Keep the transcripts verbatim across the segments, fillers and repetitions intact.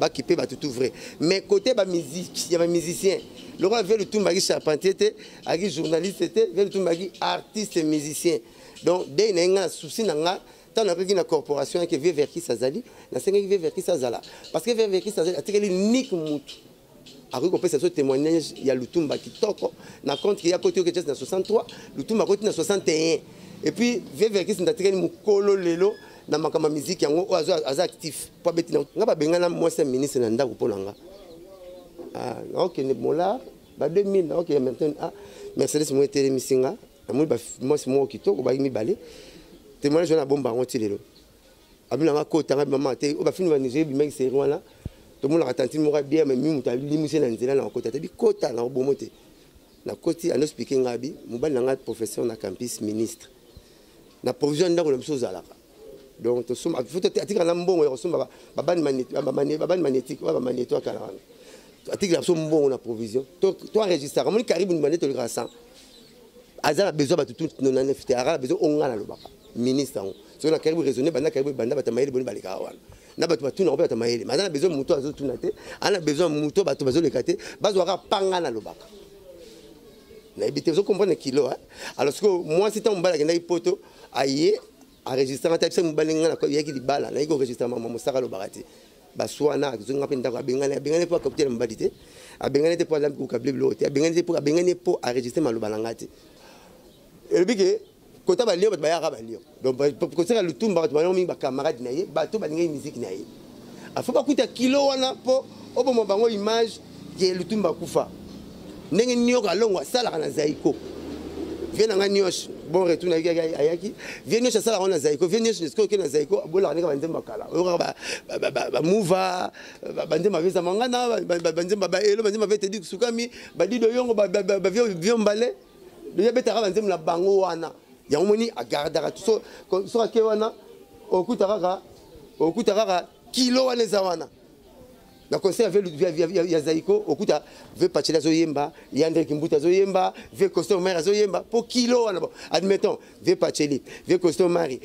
ba kipé ba tout vrai. Mais côté ba musique, il y a un musicien. Le roi veut le tout mari charpentier, avec journaliste, veut le tout mari artiste et musicien. Donc dès n'enga souci n'enga tant on a pris une corporation qui veut vers qui ça zali, na senga qui veut vers qui ça zala. Parce que vers qui ça zali, c'est unique mutu. Après qu'on peut ce témoignage, il y a Lutumba qui toque, na compte qu'il y a côté que c'est soixante-trois, Lutumba côté na soixante et un. Et puis vers qui c'est n'attire mukolo lelo na makama musique yango ozo aza actif. Pas beti na ngaba bengana moi c'est ministre na ndako polanga. Ah, ok ne mola ba deux mille ok maintenant ah Mercedes mo télé misinga. Moi, c'est moi qui toque, je vais me témoignage de la bombe à Rotillo. Abi na kota nga maman te o ba fini ba Niger bi mec c'est là. Tout le monde a tenté moi bien mais mi muta limité na nzela na kota te bi kota na bomote. Na koti ano speaking abi, mobali na professeur na campus ministre. Na provision ndako le chose ala. Donc to soma faut atika na mbongo ya soma ba ban magnétique ba ban magnétique ba magnéto kala. Atika la soma mbongo na provision. To to enregistrer mon karibu ni magnéto le grasa. Azala besoin ba tout non na nefte ara besoin onga na lobaka. Ministre so na karibu raisonner banda karibu banda batamayeli boni balika wana na batu batu na batamayeli mazana besoin muto azo tunate ana besoin muto batu bazo lekate bazwaka panga na lobaka na ebité zo comprendre kilo hein alors que moi c'est tant mbala kenda ipoto aye enregistrer ta pesa mbalenga na yaki libala na iko enregistrer mama mosaka lobakati baswana zo ngapa ndako abengana abengana po capter mbadité abengana te po la ku kabler bloté abengana te po abengana po enregistrer malobalangati elbike kota ba lio ba ya ba lio donc ko sera Lutumba ba ba mi ba camarade na ye ba to ba ngai musique na ye afa ba kuta kilo wana po obo mo bango image ye Lutumba kufa ndenge nyoka longwa sala kana zaiko viens nga nyosh bon retour na ayaki viens nyosh sala kana zaiko viens nyosh esko ke na zaiko bola ka banzemba kala o ba ba mova ba nzemba visa mangana ba nzemba ba elo nzemba vete dik sukami ba dido yongo ba ba vio mbale de yebeta ka nzemba na bango wana ya omoni agardara so so ke wana okutaka okutaka kilo wana zawana na conseil avec ya zaiko okuta ve pachela zo yemba yandre kimbuta zo yemba ve costume mari zo yemba po kilo wana admettons ve pacheli ve costume mari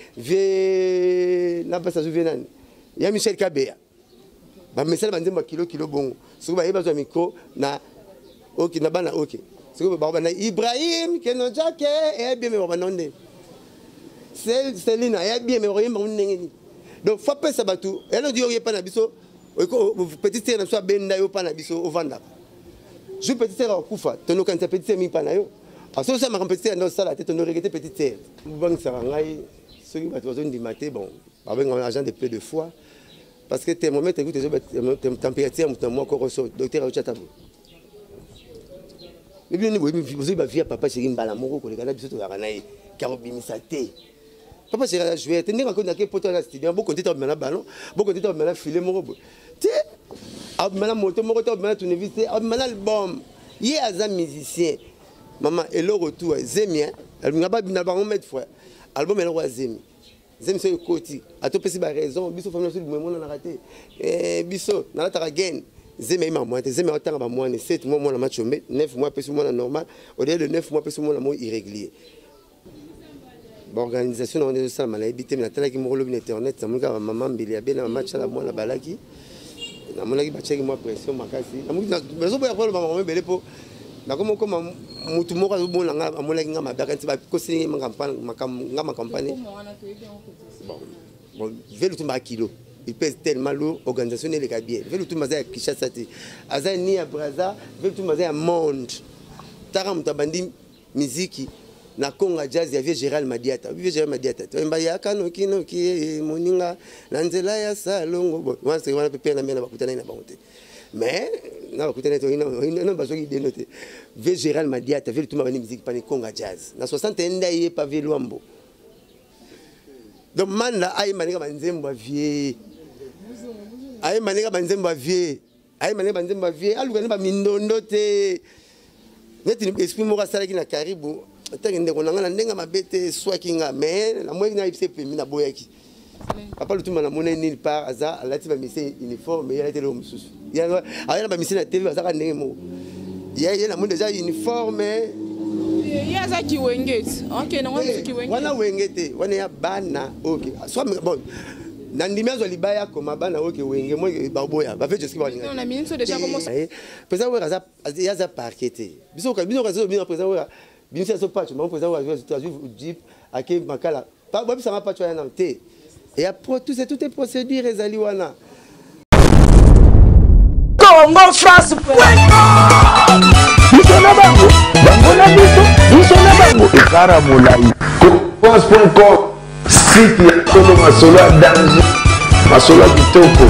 ve na basa zo venani ya Michel Kabea ba mesala banzemba kilo kilo bongo so ba yeba zo micro na OK na bana OK Ibrahim Kenojake et bien mais on va non c'est Céline et bien mais rien on n'engeni donc faut pas ça batou elle dit il y a pas na biso petite sœur na so benda yo pas na biso au vanda je petite sœur akufa tono quand ta petite sœur mi pa na yo aso ça ma petite sœur dans ça la tête on regretter petite sœur bang ça ngai ceux qui batou zone di maté bon avec un agent de peu de fois parce que thermomètre écoute température moi encore docteur Ochatabu. Mais bien vous vous avez vu papa chéri mbala moko ko lekana biso to yakana e karobimisa te papa chéri jouer tenir encore na ke poto na studio beaucoup de temps mena ballon beaucoup de temps mena filet moko te ab mena moto moko to mena tournevis ab mena album ye aza musicien maman et le retour zemien elle ngaba bina ba mettre frère album elle roi zemi zemi so koti atopesi ba raison biso famille so mo na raté eh biso na la taragen Zeme ma moi, zeme autant ba moi, sept mois moi na match neuf mois plus moi normal, au lieu de neuf mois plus moi la moi irrégulier. Bon organisation on est ça mala habité na tala ki mo lobi internet, ça mo ka maman mbili abena na match la moi na balaki. Na mo laki ba cheki moi pression makasi. Na mo bezo ba ko maman mbele po. Na komo ko mutu mo ka bo na nga mo laki nga mabaka nti ba ko singi ma campagne nga ma campagne. Bon. Bon, je vais le tomber à kilo. Il pèse tellement lourd, organisation n'est pas bien. Je vais tout manger à Kishasa, à ni à Brazza, je vais tout manger à Monde. Taram tabandi musique, na Conga jazz, il y avait Gérald Madiata. Oui, Gérald Madiata. Tu vois, il y a Kano Kino qui Moninga, Nanzela ya Salongo. Moi, c'est vraiment pépé na mena bakutana ina bonté. Mais na bakutana to ina ina bazo ki dénoter. Ve Gérald Madiata, ve tout manger musique pani Conga jazz. Na soixante et un daye pas ve Luambo. Donc man la ay maniga banzemba vie. Aye maneka banzemba vie aye maneka banzemba vie alukani ba mindondo te neti esprit moko sala ki na karibu tangi ndeko nanga ndenga mabete swakinga mais na mwe na ipse pemi na boyaki papa Lutumba na mona ni par aza alati ba mise uniforme ya tele mususu ya aye ba mise na T V aza ka ndenge mo ya ya na mona déjà uniforme ya za ki wengeti OK na ngwa ki wengeti wana wengete wana ya bana OK soit bon Nandimi azo libaya koma bana oke wenge mo baboya ba fait jusqu'à balinga. On a mis ça déjà commencé. Président ouais ça ya za parqueté. Biso ka biso ka zo bien président ouais. Biso so patch, mon président ouais tu as vu Jeep ake makala. Pas ba bisa ma patch ya na té. Et après tout c'est toutes les procédures ezali wana. Congo France. Biso na bango. Bango na biso. Biso na bango. Ekara molai. France point com. Site ya Solo Masolo danger. Masolo kitoko.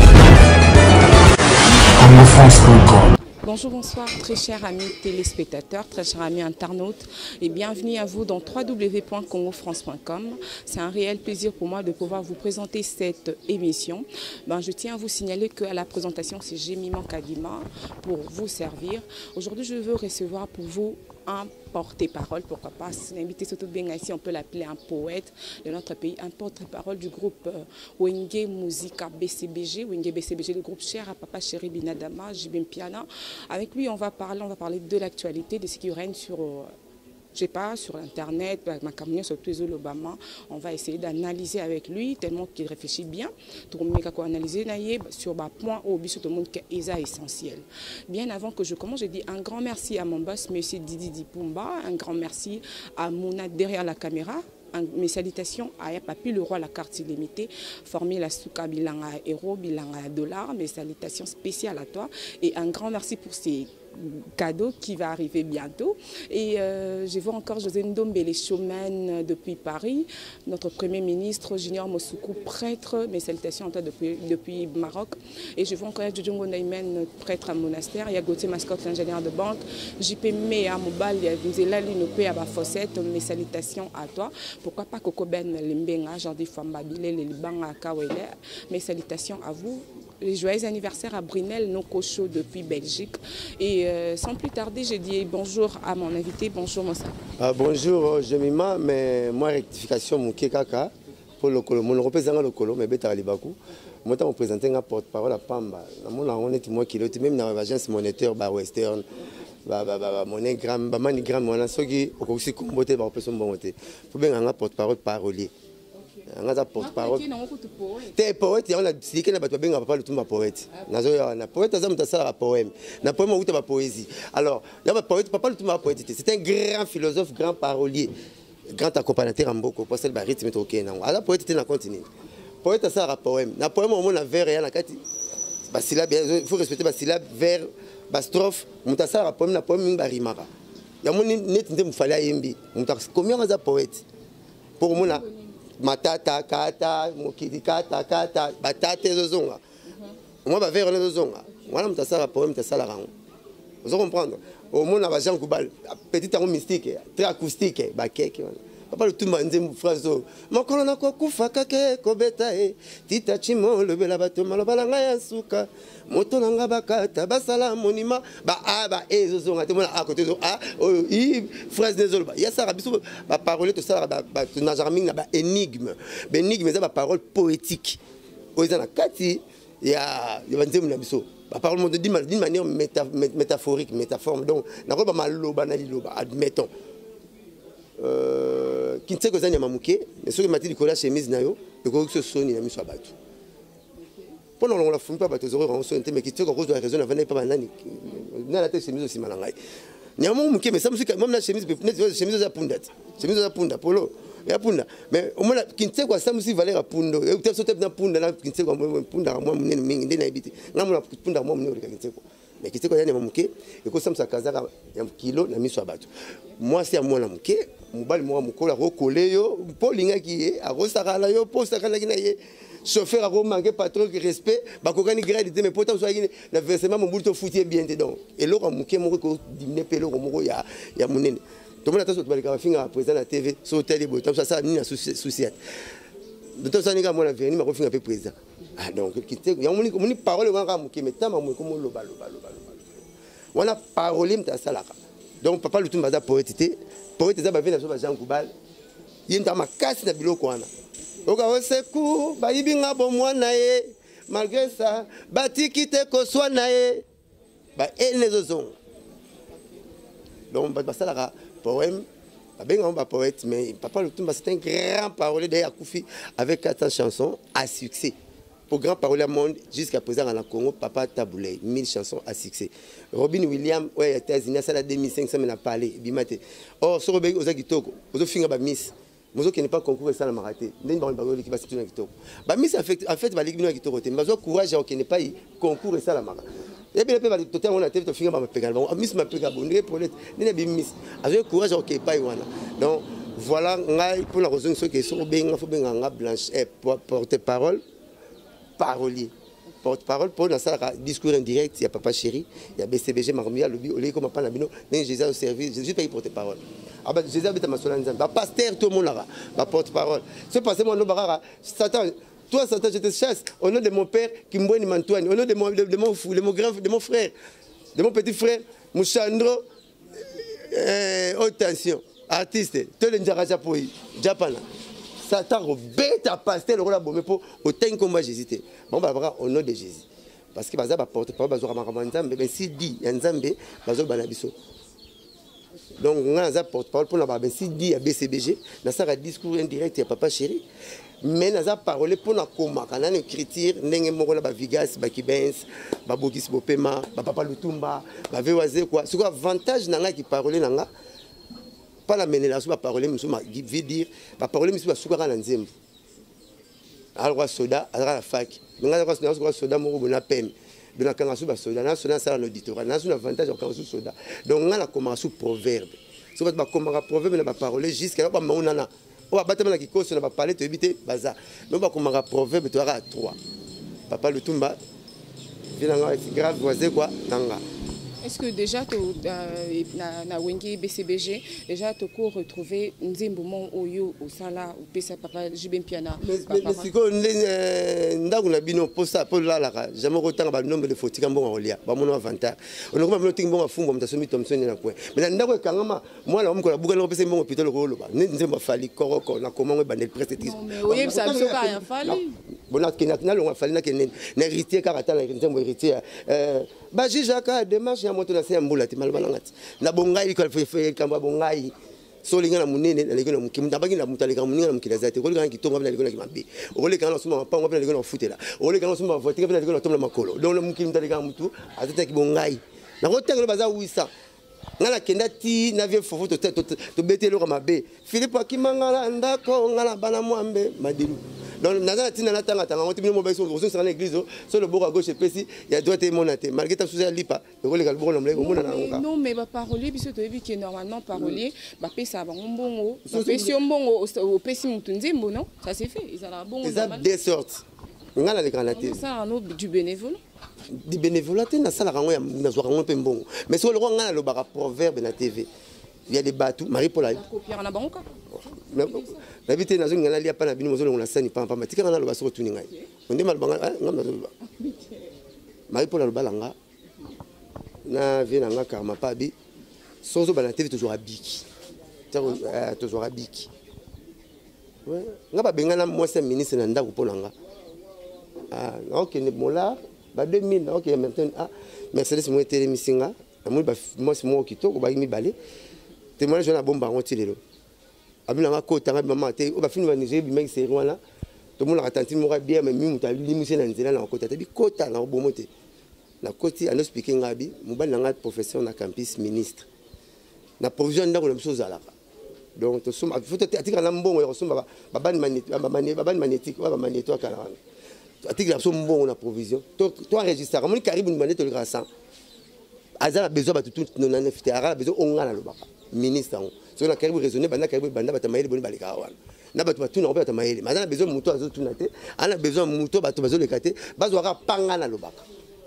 Congo France point com. Bonjour, bonsoir, très chers amis téléspectateurs, très chers amis internautes, et bienvenue à vous dans w w w point congo france point com. C'est un réel plaisir pour moi de pouvoir vous présenter cette émission. Ben, je tiens à vous signaler qu'à la présentation, c'est Jemima Kadima pour vous servir. Aujourd'hui, je veux recevoir pour vous un porte-parole, pourquoi pas, l'invité surtout bien ici, on peut l'appeler un poète de notre pays, un porte-parole du groupe euh, Wenge Musica B C B G, Wenge B C B G, le groupe cher à Papa Chéri Binadama, Jibim Piana. Avec lui, on va parler, on va parler de l'actualité, de ce qui règne sur, euh, je sais pas, sur Internet, ma campagne sur tous les Obama. On va essayer d'analyser avec lui, tellement qu'il réfléchit bien. Tout le monde a analysé sur le point où tout le monde est essentiel. Bien avant que je commence, je dis un grand merci à mon boss, M. Didi Dipumba, un grand merci à Mouna derrière la caméra. Mes salutations à Papi le roi la carte illimitée, formé la souka bilanga euro, bilanga dollar. Mes salutations spéciales à toi et un grand merci pour ces cadeau qui va arriver bientôt. Et euh, je vois encore José Ndombele showman depuis Paris, notre Premier ministre Junior Mosoukou, prêtre, mes salutations à toi depuis, depuis Maroc. Et je vois encore Djodjongo Naimen, prêtre à monastère. Il y a Gauthier Mascotte, l'ingénieur de banque. J P Mé à Mobal, il y a Vizela Linopé à Bafossette. Mes salutations à toi. Pourquoi pas Coco Ben Limbenga, Jordi Fambabile, les Libanga à Kawele. Mes salutations à vous. Les joyeux anniversaires à Brunel Nokocho depuis Belgique. Et euh, sans plus tarder, je dis bonjour à mon invité. Bonjour, Moussa. Ah, bonjour, Jemima, mais moi, rectification, mon Kekaka, pour le colo. Mon représentant le colo, mais Beta Libakou. Moi, je me présente un porte-parole à Pamba. On est moi qui l'autre, même dans l'agence monétaire, Western, monnaie gramme, manigramme, on a ceux qui ont aussi combattu par personne bon côté. Il faut bien un porte-parole parolier. On a porte-parole. T'es poète, on a dit que n'a pas bien pas le tout ma poète. Nazo na poète, ça me ça poème. Na poème ou ta poésie. Alors, il y a poète, papa le tout ma poète. C'est un grand philosophe, grand parolier, grand accompagnateur en beaucoup. Parce que le rythme est ok. Alors poète était dans continue. Poète ça a poème. Na poème au moins vers et na kati. Bah syllabe, il faut respecter ba syllabe vers ba strophe. Muta ça a poème na poème ba rimara. Il y a mon net ndem fallait yembi. Muta combien on a poète. Pour moi matata kata mokidi kata kata batate zozonga moi ba vers zozonga voilà mtasala poème mtasala rango vous comprendre au monde na Jean Koubal petit tango mystique très acoustique ba keke papa le tout manze phrase mokolo na kokufa kake kobeta e tita chimo le bela bato malobala ngaya suka moto nanga bakata basala monima ba aba ezozonga te mona à côté zo a i phrase nezolo ya ça biso ba parole to ça ba na jarming na ba énigme ba énigme ça ba parole poétique oza na kati ya ya banzemu na biso ba parole d'une manière métaphorique métaphore donc na ko ba maloba na liloba admettons euh qui sait que ça n'y a mamuké mais ce que m'a dit Nicolas chemise na yo et que ce soni na miso abatu pendant on la fume pas bateau zéro en sonne mais qui sait que cause de la raison n'avait pas banani na la tête chemise aussi malangai n'y a mamuké mais ça musique même la chemise chemise za punda chemise za punda polo ya punda mais au moins qui sait quoi ça musique valeur punda et tu saute na punda là qui sait quoi punda moi munene mingi ndena ibiti ngamula punda moi munene qui sait quoi mais qui sait quoi y a mamuké et que ça me sakazaka ya kilo na miso abatu moi c'est à moi la muké mobali moi mukola recoller yo po linga ki a rosakala yo po sakala ki na ye chauffeur a manqué patron qui respect ba kokani grade mais pourtant so yini la versement mon bulto fouti bien dedans et lo muké mo ko diminuer pelo mo ya ya munene to mona taso to balika finga président la T V so télé bo ça ça ni na souci de to ça ni ga mo la venir ma ko finga pe président ah donc qui te ya moni moni parole wa muké mais tama mo ko mo lo balo balo balo on a parole mta salaka donc papa le tout baza poétité poète za ba vena so ba Jean Koubal yinda makasi na biloko wana oka oseku ba yibinga bo mwana ye malgré ça batiki te ko swana ye ba enezo zon donc ba salaka poème ba benga ba poète mais papa le tout c'est un grand parolier d'ailleurs Koufi avec quatre cents chansons à succès pour grand parole à monde jusqu'à présent dans le Congo, Papa Taboulé, mille chansons à succès. Robin Williams, ouais, États-Unis, ça a deux mille cinq cents mille parlé, bimate. Oh, sur Robin, aux Agitoko, aux Finga Bamis, Mozo qui n'est pas concours et ça la maraté. N'est pas le bagage qui va se tenir à Kitoko. Bamis, en fait, en fait, va l'équipe à Kitoko. Mazo courage qui n'est pas concours et ça la maraté. Et bien, le total, on a été finir par me pégar. Miss m'a pégar, on est pour l'être. N'est pas Miss. Avec courage, ok, pas Iwana. Donc, voilà, pour la raison qui est sur Robin, il faut bien un blanche porte-parole. Parolier. Porte-parole pour dans ça discours indirect, il y a Papa Chéri, il y a B C B G Marmia, le bio, comme pas Nabino, mais Jésus au service, Jésus paye porte-parole. Ah bah Jésus habite à Masolan Nzamba, pasteur tout le monde là, ma porte-parole. C'est passé moi no barara, Satan, toi Satan je te chasse au nom de mon père qui me bonne Antoine, au nom de mon de mon fou, de mon grand de mon frère, de mon petit frère, Mouchandro euh haute tension, artiste, tout le Njara Japoi, Japana. Satan bête à pasteur le rôle bon mais pour autant combat Jésus. Bon bah voilà au nom de Jésus. Parce que baza ba porte-parole bazo ramama Nzambe ben si dit Nzambe bazo banabiso. Donc on a un porte-parole pour la ben si dit à B C B G, na ça un discours indirect à Papa Chéri. Mais na za parole pour na koma kana écriture ndenge moko na ba Vigas ba Kibens, ba Bokis Bopema, ba Papa Lutumba, ba Vewaze quoi. C'est quoi avantage nanga qui parole nanga pas la mener la souba parole monsieur m'a veut dire pas parole monsieur soukara na nzembo alors soda à la fac nga kwa soda kwa soda mo bona pem dona kanga souba soda na soda ça l'auditoire na soda avantage au kansu soda donc nga la commence sous proverbe so ba komanga proverbe na ba parole jusqu'à ba maunana o ba batama ki koso na ba parler to éviter baza donc ba komanga proverbe to ara trois Papa Lutumba vina nga grave voisin quoi nanga. Est-ce que déjà tu na wengi B C B G déjà tu cours retrouver nzembo mon oyo au sala au pesa papa Jibem Piana mais c'est quoi ndaku na bino pour ça pour là là jamais autant ba nombre de fotika mbongo olia ba mono avantage on a pas ting mbongo fumbo mtasomi Thomson na kwa mais ndaku kangama mwana wa mkola buka na pesa mbongo pitolo ko loba nzembo fali koroko na comment ba ne presse tis mais oui ça peut pas rien fali bona kina na lo fali na kenen na héritier karata na nzembo héritier euh ba jijaka démarche ya moto na se mbula ti malbana ngati na bongai ko fe kamba bongai so linga na munene na linga na mukimu tabaki na mutalika muninga na mukila zate ko linga kitonga na linga na kimambe o linga na suma pango na linga na futela o linga na suma votika na linga na tomla makolo donc na mukimu talika mutu atata ki bongai na ko tengelo baza wisa ngala kenda ti na vie fofo to to betelo ka mabe Philippe akimanga ndako ngala bana mwambe madilu. Donc, dans la tine, on a tanga on tient mobile sur sur l'église, sur le bord à gauche et précis, il y a droite et monate. Malgré tout ça, lipa. Non, mais ma parolier, puisque tu as vu que normalement parolier, bah pesa ba mbongo, pesa mbongo au pesa mutunzimbo non, ça c'est fait. Ils ont bon. Ils ont des sortes. On a les granatés. Ça on a du bénévolat. Du bénévolat, na sala rango ya na zo rango pe mbongo. Mais sur le roi ngana lo bara proverbe na T V. Il y a des bateaux, Marie-Paul. Copier na banka. N'habitez dans une galerie pas na bino mozo na sani pa pa matika na lo baso tuni ngai. On dit mal banga ngam na zo. Marie-Paul lo balanga. Na vient na karma pa bi. Sozo bana T V toujours à biki. Toujours à biki. Ouais, nga ba benga na moi c'est ministre na ndako polanga. Ah, OK ne mola ba deux mille OK maintenant ah Mercedes mo télé misinga. Moi ba moi c'est moi qui to ba mi balé. Témoignage na bomba on tilelo. Abina nga kota nga maman te o ba fini ba Niger bi mec c'est rwanda. To mo la tantine mo bien mais mi muta limusi na nzela na kota te bi kota na obomote. Na koti ano speaking ngabi mo ba na nga professeur na campus ministre. Na provision ndako na biso zalaka. Donc to soma faut te atika na mbongo ya soma ba ban magnétique ba ban magnétique ba magnéto kala. Atika na soma mbongo na provision. To to enregistrer comme Caribou ni magnéto le grasa. Azala besoin ba tout non na fité ara besoin onga na lobaka. Ministre so na karibu raisonner banda karibu banda batamayele boni balika wana na batu batuna oba batamayele mais ana besoin muto azo tunate ana besoin muto batu bazo lekate bazo ka panga na lobaka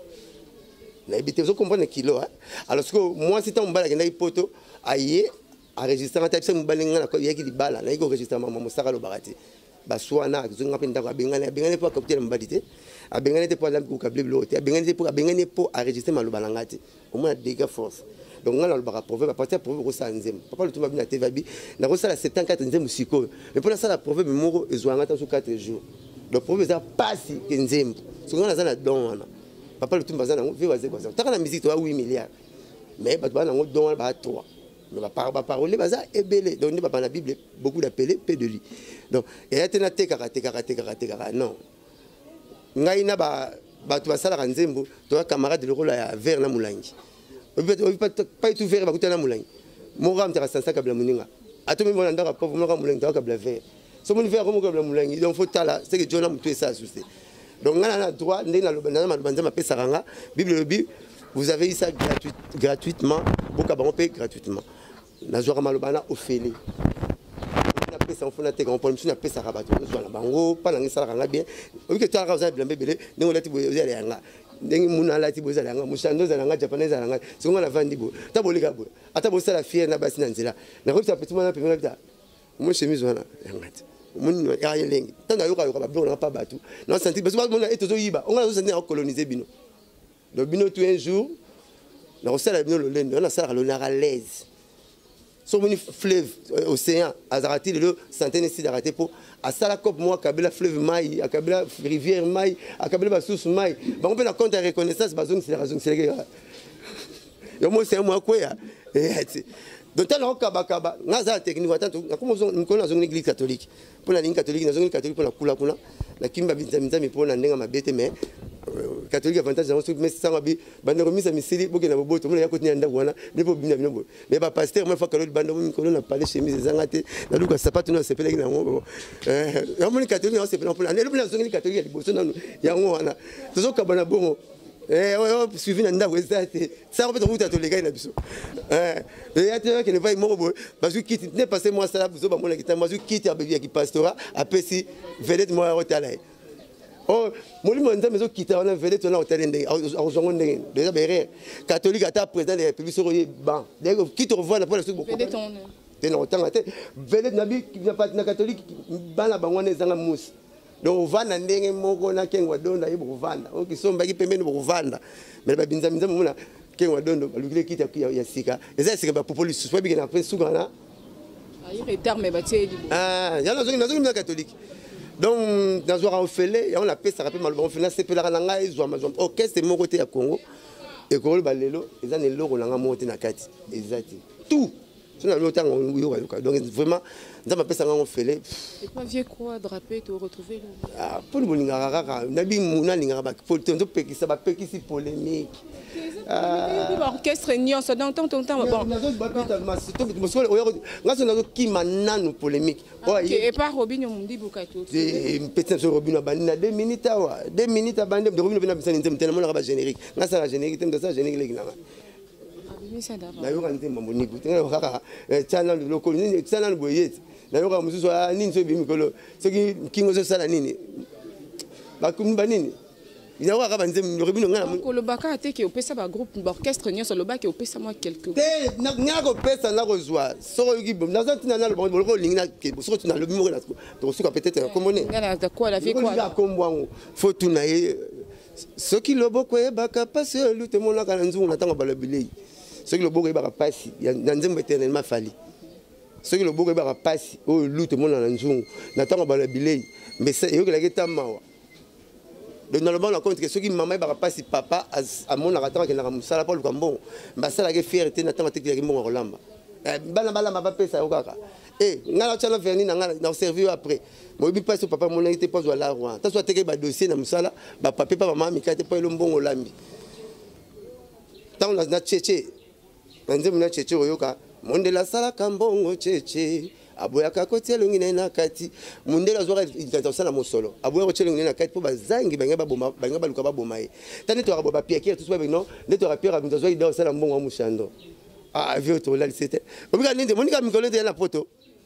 na ebité vous comprendre kilo hein alors que moi si tant mbala kenda ipoto aye enregistrer ta pesa mbala ngana ko yaki libala na iko enregistrer mama mosaka lobaka baswana zonga penda ka bengana bengana po capter mbadité a bengana te po la ku kabli bloté a bengana te po a bengana po enregistrer malobala ngati au moins dégâts force. Donc on a le proverbe à partir de proverbe ça nzem papa le tout va bien à T V B na ko sala soixante-quatorze nzem siko mais pour ça la proverbe moko ezwanga ta sur quatre jours le proverbe ça passe que nzem so on a ça na don wana papa le tout va na vi waze kwa ça ta na musique toi huit milliards mais ba ba na ngo don ba trois mais ba par ba parole ba ça ebele donc ni papa na Bible beaucoup d'appeler peu de lui donc et a tena te karaté karaté karaté non ngai na ba bato basalaka nzembo toya camarade lokola ya vert na mulangi pas tout vert bakuta na mulangi moko amtaka sansa kabla muninga atomi mona ndaka pauvre moko mulangi toya kabla vert so moni vert comme kabla mulangi donc faut tala c'est que Dieu na mutu ça souci donc ngana na droit ndenge na loba na malobanza mapesa ranga bible lobi vous avez eu ça gratuit, gratuitement boka bango paye gratuitement na zwaka malobana ofele na pesa on fona te quand on na pesa rabato zo na bango pa na ngisala ranga bien obi ke tala ka za blambe bele ndenge lati boyo ya yanga ndenge muna lati boyo za yanga mushando za yanga japonais za yanga singa na vandi bo ta bolika bo ata bo sala fier na basi na nzela na ko ta petit mona pe mona mo chemise wana yanga mon ya yelengi tanda yoka yoka ba blo na pa batu na senti parce que mona eto zo yiba on a zo senti coloniser bino le bino tout un jour na osala bino le lendo na sala le na l'aise so moni fleuve océan azarati le centaine ici d'arrêter pour à sala cop moi kabela fleuve mai akabela rivière mai akabela ba source mai ba on peut na compte de reconnaissance ba zone c'est la raison c'est le yo mo c'est moi quoi ya donc tant on kaba kaba ngaza technique attends comme on connaît dans l'église catholique pour la ligne catholique dans l'église catholique pour la kula kuna la kimba binza mi pour na ndenga mabete mais catholique avantage dans ce mais ça mabi bande remise à misili boke na boboto mona yakoti na ndako wana ndipo bina bino mais ba pasteur moi fois que le bande mi kono na parler chemise zangate na luka sapato na sepele na ngo euh ya moni catholique on sepele pour la ne le zongi catholique ya liboso na yango wana tozo kabana bongo eh ouais suivi na ndako ezate ça on peut trouver to les gars na biso eh et ya te que ne va mo parce que quitte ne passer moi ça biso ba mona kita moi quitte ya bébé qui pastora apesi vedette moi hôtel oh molimo nzambe zo quitter on a vedette on a hôtel ndenge au zongo ndenge déjà beré catholique ata président de la république so ban dès que quitte revoit la pour la suite beaucoup vedette on te non tant ate vedette nabi qui vient pas na catholique bana bango ne zanga musi donc vana ndenge moko na kengwa donda yebo vanda o kisomba ki pembeni bo vanda mais ba binza binza mona kengwa dondo balukile kita ya sika eza sika ba popoli swa bigena prince sugana ayi terme ba tie libo ah ya na zo na zo na catholique donc dans zo ofele ya on la paix ça rappelle mal bon fina c'est pela na ngai zo amazon orchestre moko te ya Congo et ko ba lelo eza ne loko na ngamote na kati ezati tout donc vraiment nous avons fait un fêlé. Et pas vieux quoi drapé tu retrouver ah pour nous n'ingara nabi muna n'ingara pour te nous péki ça va péki si polémique ah orchestre nion ça dans tant tant bon ngaso nazo ki mananu polémique et pas Robinho mundi bukato et peut-être Robinho bandi na deux minutes wa deux minutes bandi de Robinho bina bisa nzem tellement la générique ngasa la générique tem de ça générique là na yoka nzemba moniku tenga kaka chana loko nini chana boyeti na yoka mususu nini so bimikolo soki kingo so sala nini bakumba nini ina yoka kaba nzemba Robinho ngana ko lo baka te ke opesa ba groupe orchestre nyo so lo baka opesa moi quelque te na ngako pesa na kozwa soko yoki bom na zantina na lo boloko lingina ke soko tuna lo bimo na to suka peut-être komone ngana da quoi la vie quoi ya kombwango faut tuna ye soki loboko e baka passe lute mona kana nzungu na tango balabilei ceux qui le bourg est par passi, il y a un zéro éternellement fallu. Ceux qui le bourg est par passi, oh lutte mon anjou, n'attend pas le billet, mais c'est eux qui la guetta mawa. Donc dans le bon compte que ceux qui maman par passi papa à mon aratant qui n'a pas ça pas le cambon, bah ça la fierté n'attend pas que les mon rolamba. Bana bala ma papa ça au kaka. Eh, ngala tchala verni na ngala na servi après. Moi bi passe papa mon était pas la roi. Ta soit teke ba dossier na musala, ba papa papa maman mi kate pas le bon olambi. Tant on a tchéché nze muna cheche oyoka mondela sala kambongo cheche aboya kakoti elongine na kati mondela zora intention mosolo aboya ko chelongine na kati po bazangi banga baboma banga baluka baboma ye tane to rabo ba piakier tout ça non ne to rapia rabinzo zo ida sala mbongo mushando ah vieux to là c'était obika ninde monika mikolo de na poto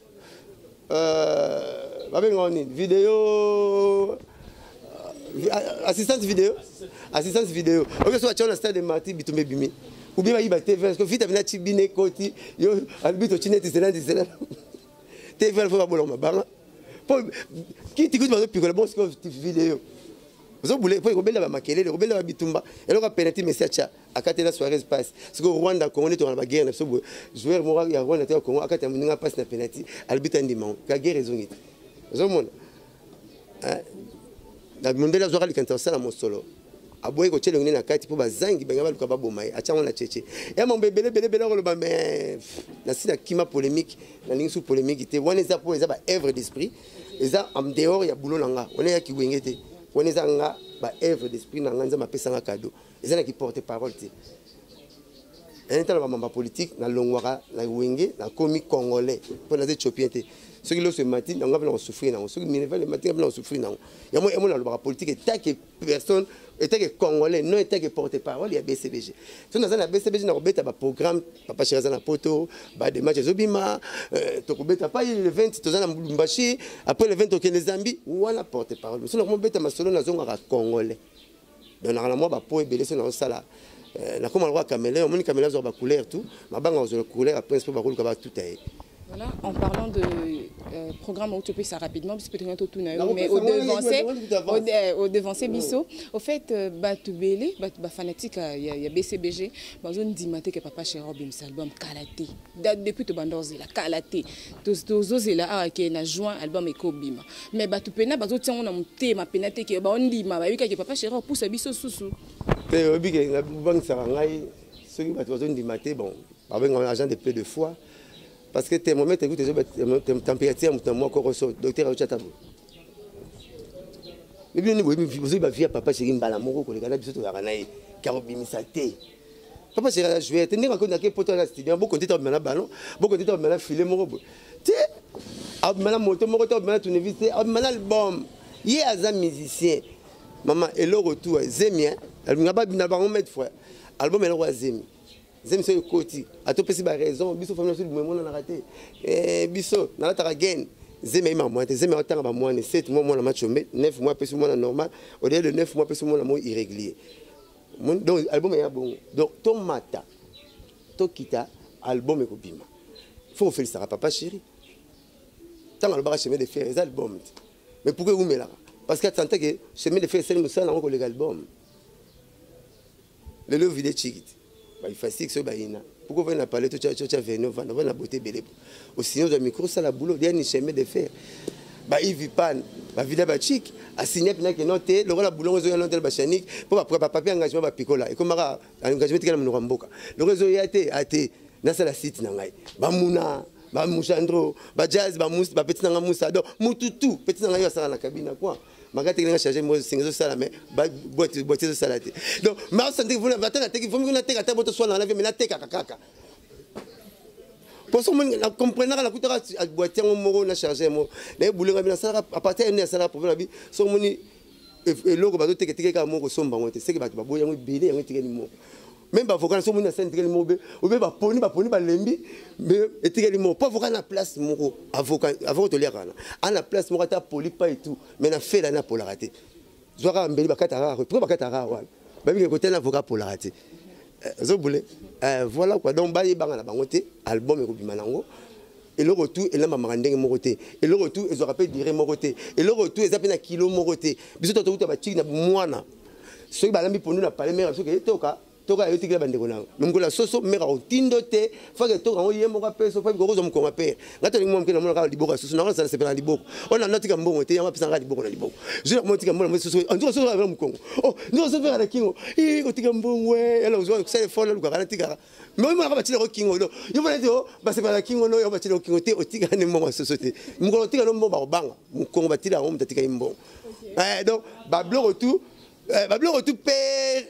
euh babenga ni vidéo assistance vidéo assistance vidéo ok so achona stade de Marti bitumbe bimi ou bien il va T V parce que vite avec Tibine Koti yo albito chineti zela zela T V il faut pas boloma banga pour qui t'écoute pas depuis que le bon vidéo vous voulez pour rebelle ba makele rebelle ba bitumba et là on penalty message à quatre la soirée passe parce que Rwanda Congo est dans la guerre so joueur moral ya Rwanda te Congo akata mninga passe na penalty albito ndimang ka guerre raison ngiti zo mona hein la mondela zora likanto sala mo solo aboye ko chele ngina kati po bazangi banga baluka babomai acha ngona cheche ya mombe bele bele bele ko ba mais na sina kima polémique na lingi sous polémique te wana za po za ba œuvre d'esprit eza am dehors ya boulot nanga wana ya kiwengete wana za nga ba œuvre d'esprit na nganza ma pesa nga cadeau ezana qui porte parole te un tel ba politique na longwara na wenge na komi congolais pour na éthiopien te ceux qui le se matin on va souffrir na ceux qui ne veulent le matin on va souffrir na ya moi moi la politique est que personne était que congolais non était que porte parole il y a B C B G so na na B C B G na robeta ba programme papa chéri na poto ba des matchs zobima to robeta pas le vingt to na Lubumbashi après le vingt au Kenya Zambie ou on porte parole so na robeta masolo na zonga ka congolais donc na moi ba po ebele so na sala na comme le roi caméléon mon caméléon zo ba couleur tout ma banga zo couleur après c'est pas ba ka ba tout est. Voilà, en parlant de euh, programme autopie ça rapidement, parce que peut-être tout n'a mais au devancé, au devancé Bisso, au fait, Batubele, bat fanatique, il y a B C B G, mais on dit maté que papa chez Robin album Kalaté, depuis tout bandoze la Kalaté, tous tous osé là ah qui est na juin album Eko Bima, mais Batupena bazo tiens on a monté ma pénalité que ba on dit ma ba que papa chez Robin pousse Bisso sous. T'es obi que la banque sarangai, ceux qui bazo dit maté bon, avec un agent de peu de foi. Parce que tes moments, tu écoutes tes températures, tu moi encore au docteur Aouchatabou. Mais bien, vous avez vu papa chéri Mbalamoro, que les gars de Ranaï, Karobimisate. Papa chéri a joué, tu n'es pas connu à quel point tu as studié, beaucoup de temps de ballon, beaucoup de temps de filet morobo. Tu sais, Abmana moto, moto, Abmana tournevis, Abmana album. Il y a un musicien. Maman, et le retour, Zemien, elle n'a pas bien un mètre frère. Album est le roi Zemi. Zemi c'est le côté. A tout petit par raison. Biso famille sur le moment on a raté. Eh biso, na la taragen. Zemi m'a moi, Zemi autant ba moi, sept mois moi na match neuf mois plus moi normal. Au lieu de neuf mois plus moi na moi irrégulier. Donc album est bon. Donc ton mata, to kita album est copima. Faut faire ça papa chéri. Tant le bar chemin de faire les albums. Mais pourquoi vous me là? Parce que tant que chemin de faire c'est le seul encore les albums. Le vidéo chiquite. Il faut que ce soit pourquoi vous n'avez pas parlé de tout ça venu vendre vous n'avez beauté belle au sinon de micro ça la boulot il y a une chemin de fer bah il vit pas bah vidéo bah chic a signé puis que noté le rôle la boulot réseau l'hôtel bachanique pour pour papier engagement bah picola et comme un engagement qui est dans mboka le réseau y a été a été dans la site nangai bah muna bah mouchandro bah jazz bah mousse bah petit nanga moussa donc mututu petit nanga yo ça na cabine quoi magate qui n'a chargé moi cinq ça mais boîte boîte de salade donc mais santé vous va attendre que vous me n'attendez pas votre soin dans la vie mais n'attendez kaka kaka pour ça on comprendre la coûtera boîte en moro na chargé moi les boulons bien ça à partir de ça pour la vie so moni et logo ba dote que tika moko somba ngote c'est que ba ba boya ngo bilé ngo tika ni mo même ba vocal so moni na scène tika ni mo be ou be ba poni ba poni ba lembi mais tika ni mo pas vocal na place moko avocat avocat to liaka na à la place moko ta poli pas et tout mais na fait la na pour la rater zoara mbeli ba katara pourquoi ba katara wa ba bi côté na avocat pour la rater zo boulé voilà quoi donc ba yebanga na bangote album e ko bimanango et le retour et là maman ndenge moroté et le retour ils auraient pas dire moroté et le retour ils appellent na kilo moroté biso to to ba chiki na mwana so ba lambi ponu na parler mais so ke toka toka yo tikela bandeko na ngola soso mera otindo te fa ke toka ngoye mo ka peso fa ko zo mo ko mape ngata ni mo mke na mo ka liboko soso na ça c'est pas na liboko on a notika mbongo te ya mapisa ngati liboko na liboko je mo tika mo soso on dit soso avec mo kongo oh nous so faire la kingo i ko tika mbongo we ala uzo ça fo la luka na tika mais moi ka batile ko kingo do yo va dire ba c'est pas la kingo no yo batile ko kingo te o tika ni mo soso te mo tika no mo ba banga mo kongo batile o mo tika mbongo eh donc ba blo retour ba blo retour père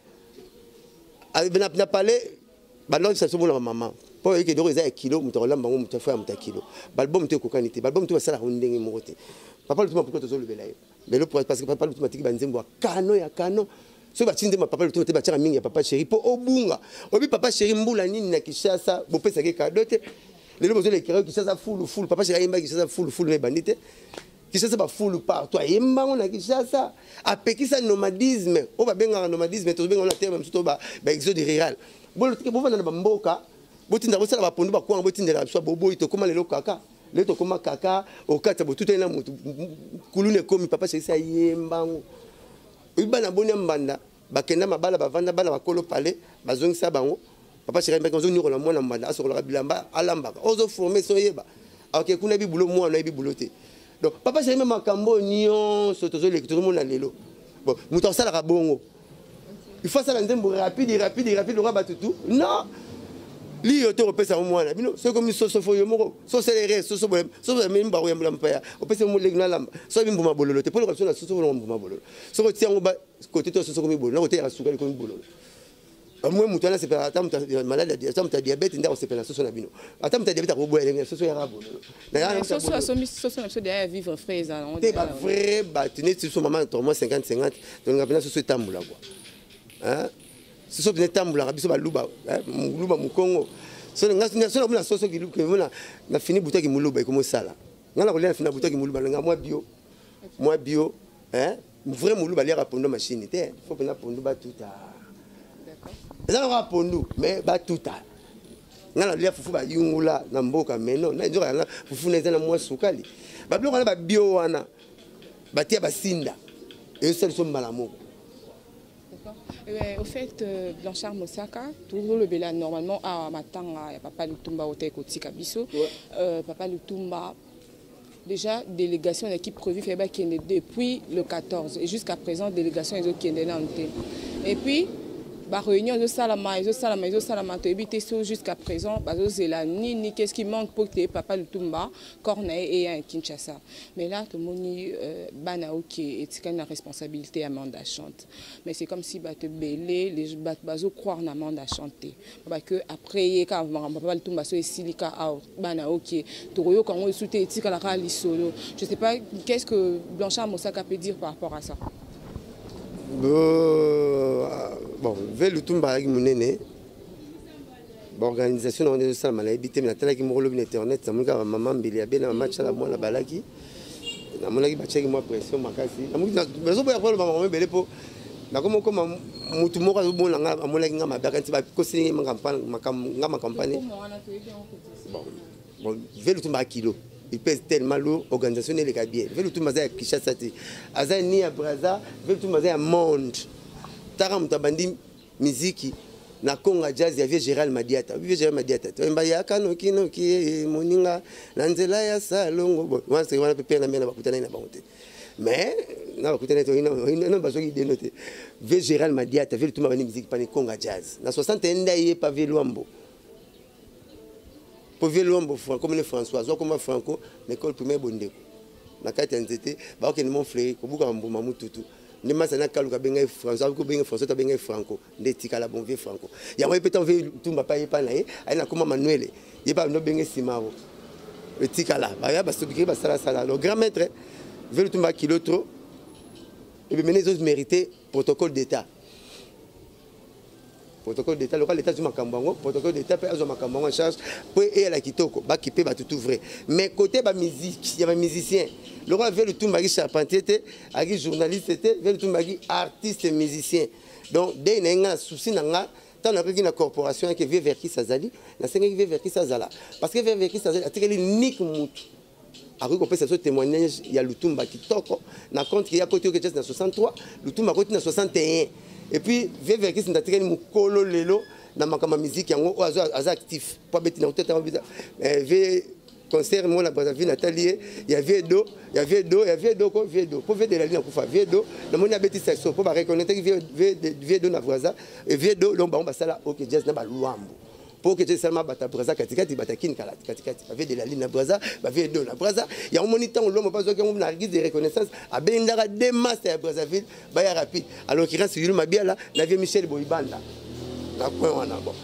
na na parlé balon ça somo la maman pour que do eza kilo mutola mbango mutafa mutakilo balbom te kokanité balbom te sala ndenge mokote papa le tout pourquoi tozo le belaye mais le parce que papa le tout matiki banzembo kano ya kano so ba tinde papa le tout te batira mingi ya papa chéri po obunga obi papa chéri mbula nini na Kishasa bo pesa ke kadote le lo bozo le kira Kishasa full full papa chéri imba Kishasa full full me bandite Kishasa ba full partout yemba on na Kishasa apekisa nomadisme o ba benga nomadisme to benga na terme msuto ba ba exode rural bo le bo vana ba mboka bo tinda bo sala ba pondu ba kwa bo tinda la so bobo ito koma lelo kaka le to koma kaka o kata bo tutena mutu kulune komi papa chéri sa yemba iba na bonya mbanda bakenda mabala bavanda bana bakolo pale bazongisa bango papa chéri mbeka zo nyoko la mwana mbanda asokola bilamba alambaka ozo former so yeba ok kuna bi bulo mwana bi bulote donc papa chéri même makambo nyon sotozo le tout le monde na lelo bon muto sala ka bongo il faut ça nzembo rapide rapide rapide le roi batutu non li yo to opesa mwana bino so comme so so fo yo moko so céléré so so so même ba ya mpaya opesa mo legna lamba so bimbuma bololo te pour so na so so bimbuma bololo so ko tiango ba côté to so so comme bololo na côté ya suka comme bololo amwe mutu ana sepela ata mutu malade ata mutu diabète nda sepela so so na bino ata mutu diabète ko boyele so so ya bololo na ya so so so so so so de vivre frais on te ba vrai ba tenir sur maman to moi cinquante cinquante donc ngapena so so tambula quoi hein ce sont des tambours biso ba luba luba mukongo so nga so na so so ki luba na fini buta ki muluba ko sala nga na ko lena fini buta ki muluba nga moi bio moi bio hein vrai muluba li rapondo machine te faut pena pondo ba tuta d'accord ça va pondo mais ba tuta nga na li fufu ba yungula na mboka meno na nzoka na fufu na na moi sukali ba bloko na ba bio wana ba tia ba sinda et ça so malamoko. Euh, au fait, euh, Blanchard Mosaka, toujours le Béla, normalement, à Matanga, il y a Papa Lutumba au Teikoti Kabiso. Euh, Papa Lutumba, déjà, délégation d'équipe prévue qui est depuis le quatorze. Et jusqu'à présent, délégation des autres qui est en et puis, la réunion de Salama, de Salama, de Salama, jusqu'à présent, ni ni qu'est-ce qui manque pour que Papa Lutumba, Corneille et un Kinshasa. Mais là, tout le monde euh, Banao qui est une responsabilité à Amanda chante. Mais c'est comme si bah te belé les bateaux croire à Amanda chanter. Bah que après quand Papa Lutumba soit silica à Banao qui Toroyo quand on soutient éthique à la rali solo. Je sais pas qu'est-ce que Blanchard Mosaka peut dire par rapport à ça. Euh, bon, vers le Tumba qui monene, l'organisation de ça, malais, bité, mais la télé qui m'enroule internet, ça me gare maman Bilia, bien un match à la moi la balaki, la monnaie qui battait moi pression makasi. La monnaie, mais on peut avoir le maman belé pour, la comme comme mutumo ka bon la la monnaie qui ngama bakanti ba kosi ma campagne ma ma campagne. Bon, bon, vers le Tumba kilo. Il pèse tellement lourd, organisation est les bien. Veut tout mazer Kinshasa, Aza ni à Brazza, veut tout mazer à monde. Taram tabandi musique na Conga jazz, il y avait Gérald Madiata. Il y avait Gérald Madiata. Tu vois, il y a Kano Kino qui moninga, Nanzela ya salongo. Bon, moi c'est voilà pépé la mère na bakutana na bangote. Mais na bakutana to ina ina bazo ki dénoter. Veut Gérald Madiata, veut tout mazer musique pa ni Conga jazz. Na soixante et un ndaye pa Veluambo. Pour Vélombo, comme les François, comme Franco, l'école primaire Bondeko. La carte N T T, bah ok, mon frère, pour beaucoup de mamou tout tout. Les masses na kalu ka benga François, ko benga François, ta benga Franco, ndeti kala bon vieux Franco. Ya moi peut-être veut tout m'a pas y pas naé, ay na comme Manuel, y pas no benga Simao. Le tikala, bah ya ba sobiki ba sala sala. Le grand maître veut tout m'a kilo trop. Et bien les autres mériter protocole d'état. Protocole d'état local l'état du Makambango, protocole d'état peut avoir Makambango en charge pour et la kitoko, ba qui peut ba tout ouvrir. Mais côté ba musique, il y a un musicien. Le roi veut le tout magi charpentier, agi journaliste était, veut le tout magi artiste et musicien. Donc dès n'enga souci n'enga, tant on a pris une corporation qui vient vers qui ça zali, la cinq qui vient vers qui ça zala. Parce que vers vers qui ça zali, c'est unique mutu. Après qu'on peut se témoignage, il y a le Tumba qui toque, na compte qu'il y a côté que c'est dans soixante-trois, le Tumba côté dans soixante et un. Et puis, V V K c'est un mukolo lelo na makama musique yango aza actif pas beti na tete V concert moi la Brazzaville Nathalie il y avait do il y avait do il y avait do ko V do pour V de la ligne kufa V do na moni beti section pour ba reconnaître V V do na Brazza et V do donc ba on ba sala OK jazz na ba luambo pour que seulement bata Brazza katikati bata kin kala katikati ba V de la ligne na Brazza ba V do na Brazza il y a un moniteur l'homme pas que on a guise de reconnaissance a bendara des master à Brazzaville ba ya rapide alors qu'il reste Yulu Mabia là la vie Michel Boibanda na point wana bon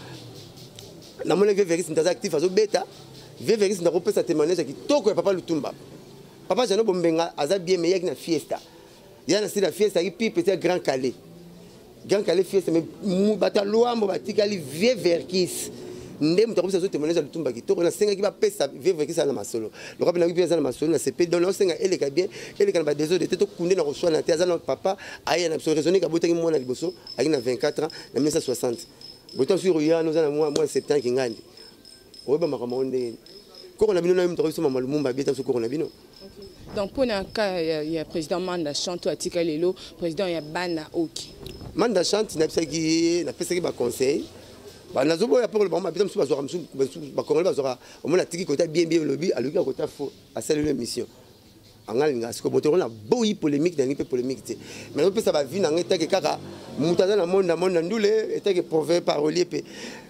na moni V V c'est actif azo beta V V c'est na repose sa témoignage qui toko papa Lutumba papa Jano Bombenga aza bien meilleur que na fiesta il y a na fiesta qui pipe petit Grand Calais Grand Calais fiesta mais bata loambo batikali V Verkis ndem to ko témoignage à Lutumba qui toko na senga qui va pesa V Verkis na masolo le roi na qui pesa na masolo na C P dans no senga ele ka bien ele ka ba désolé te to kunde na reçoit na teza na papa aya na so raisonner ka botaki mo na liboso aki na vingt-quatre ans na mille neuf cent soixante botan sur ya nous na moi moi septembre ki ngandi oba makamonde ko na bino na mto ko so mama lumumba beta so ko na bino. Donc pour un cas il y a président Manda Chanto atika lelo président ya Bana Oki Manda Chanto na pesa ki na pesa ki ba conseil ba na zobo ya pour le ba beta so ba zo ba ko ba zo au moins la tiki ko ta bien bien lobby a luka ko ta fo a saluer l'émission angal nga siko botoro na boyi polémique na ngipe polémique te mais on peut ça va vivre na ngeta ke kaka mutaza na monde na monde ndule eta ke proverbe parolier pe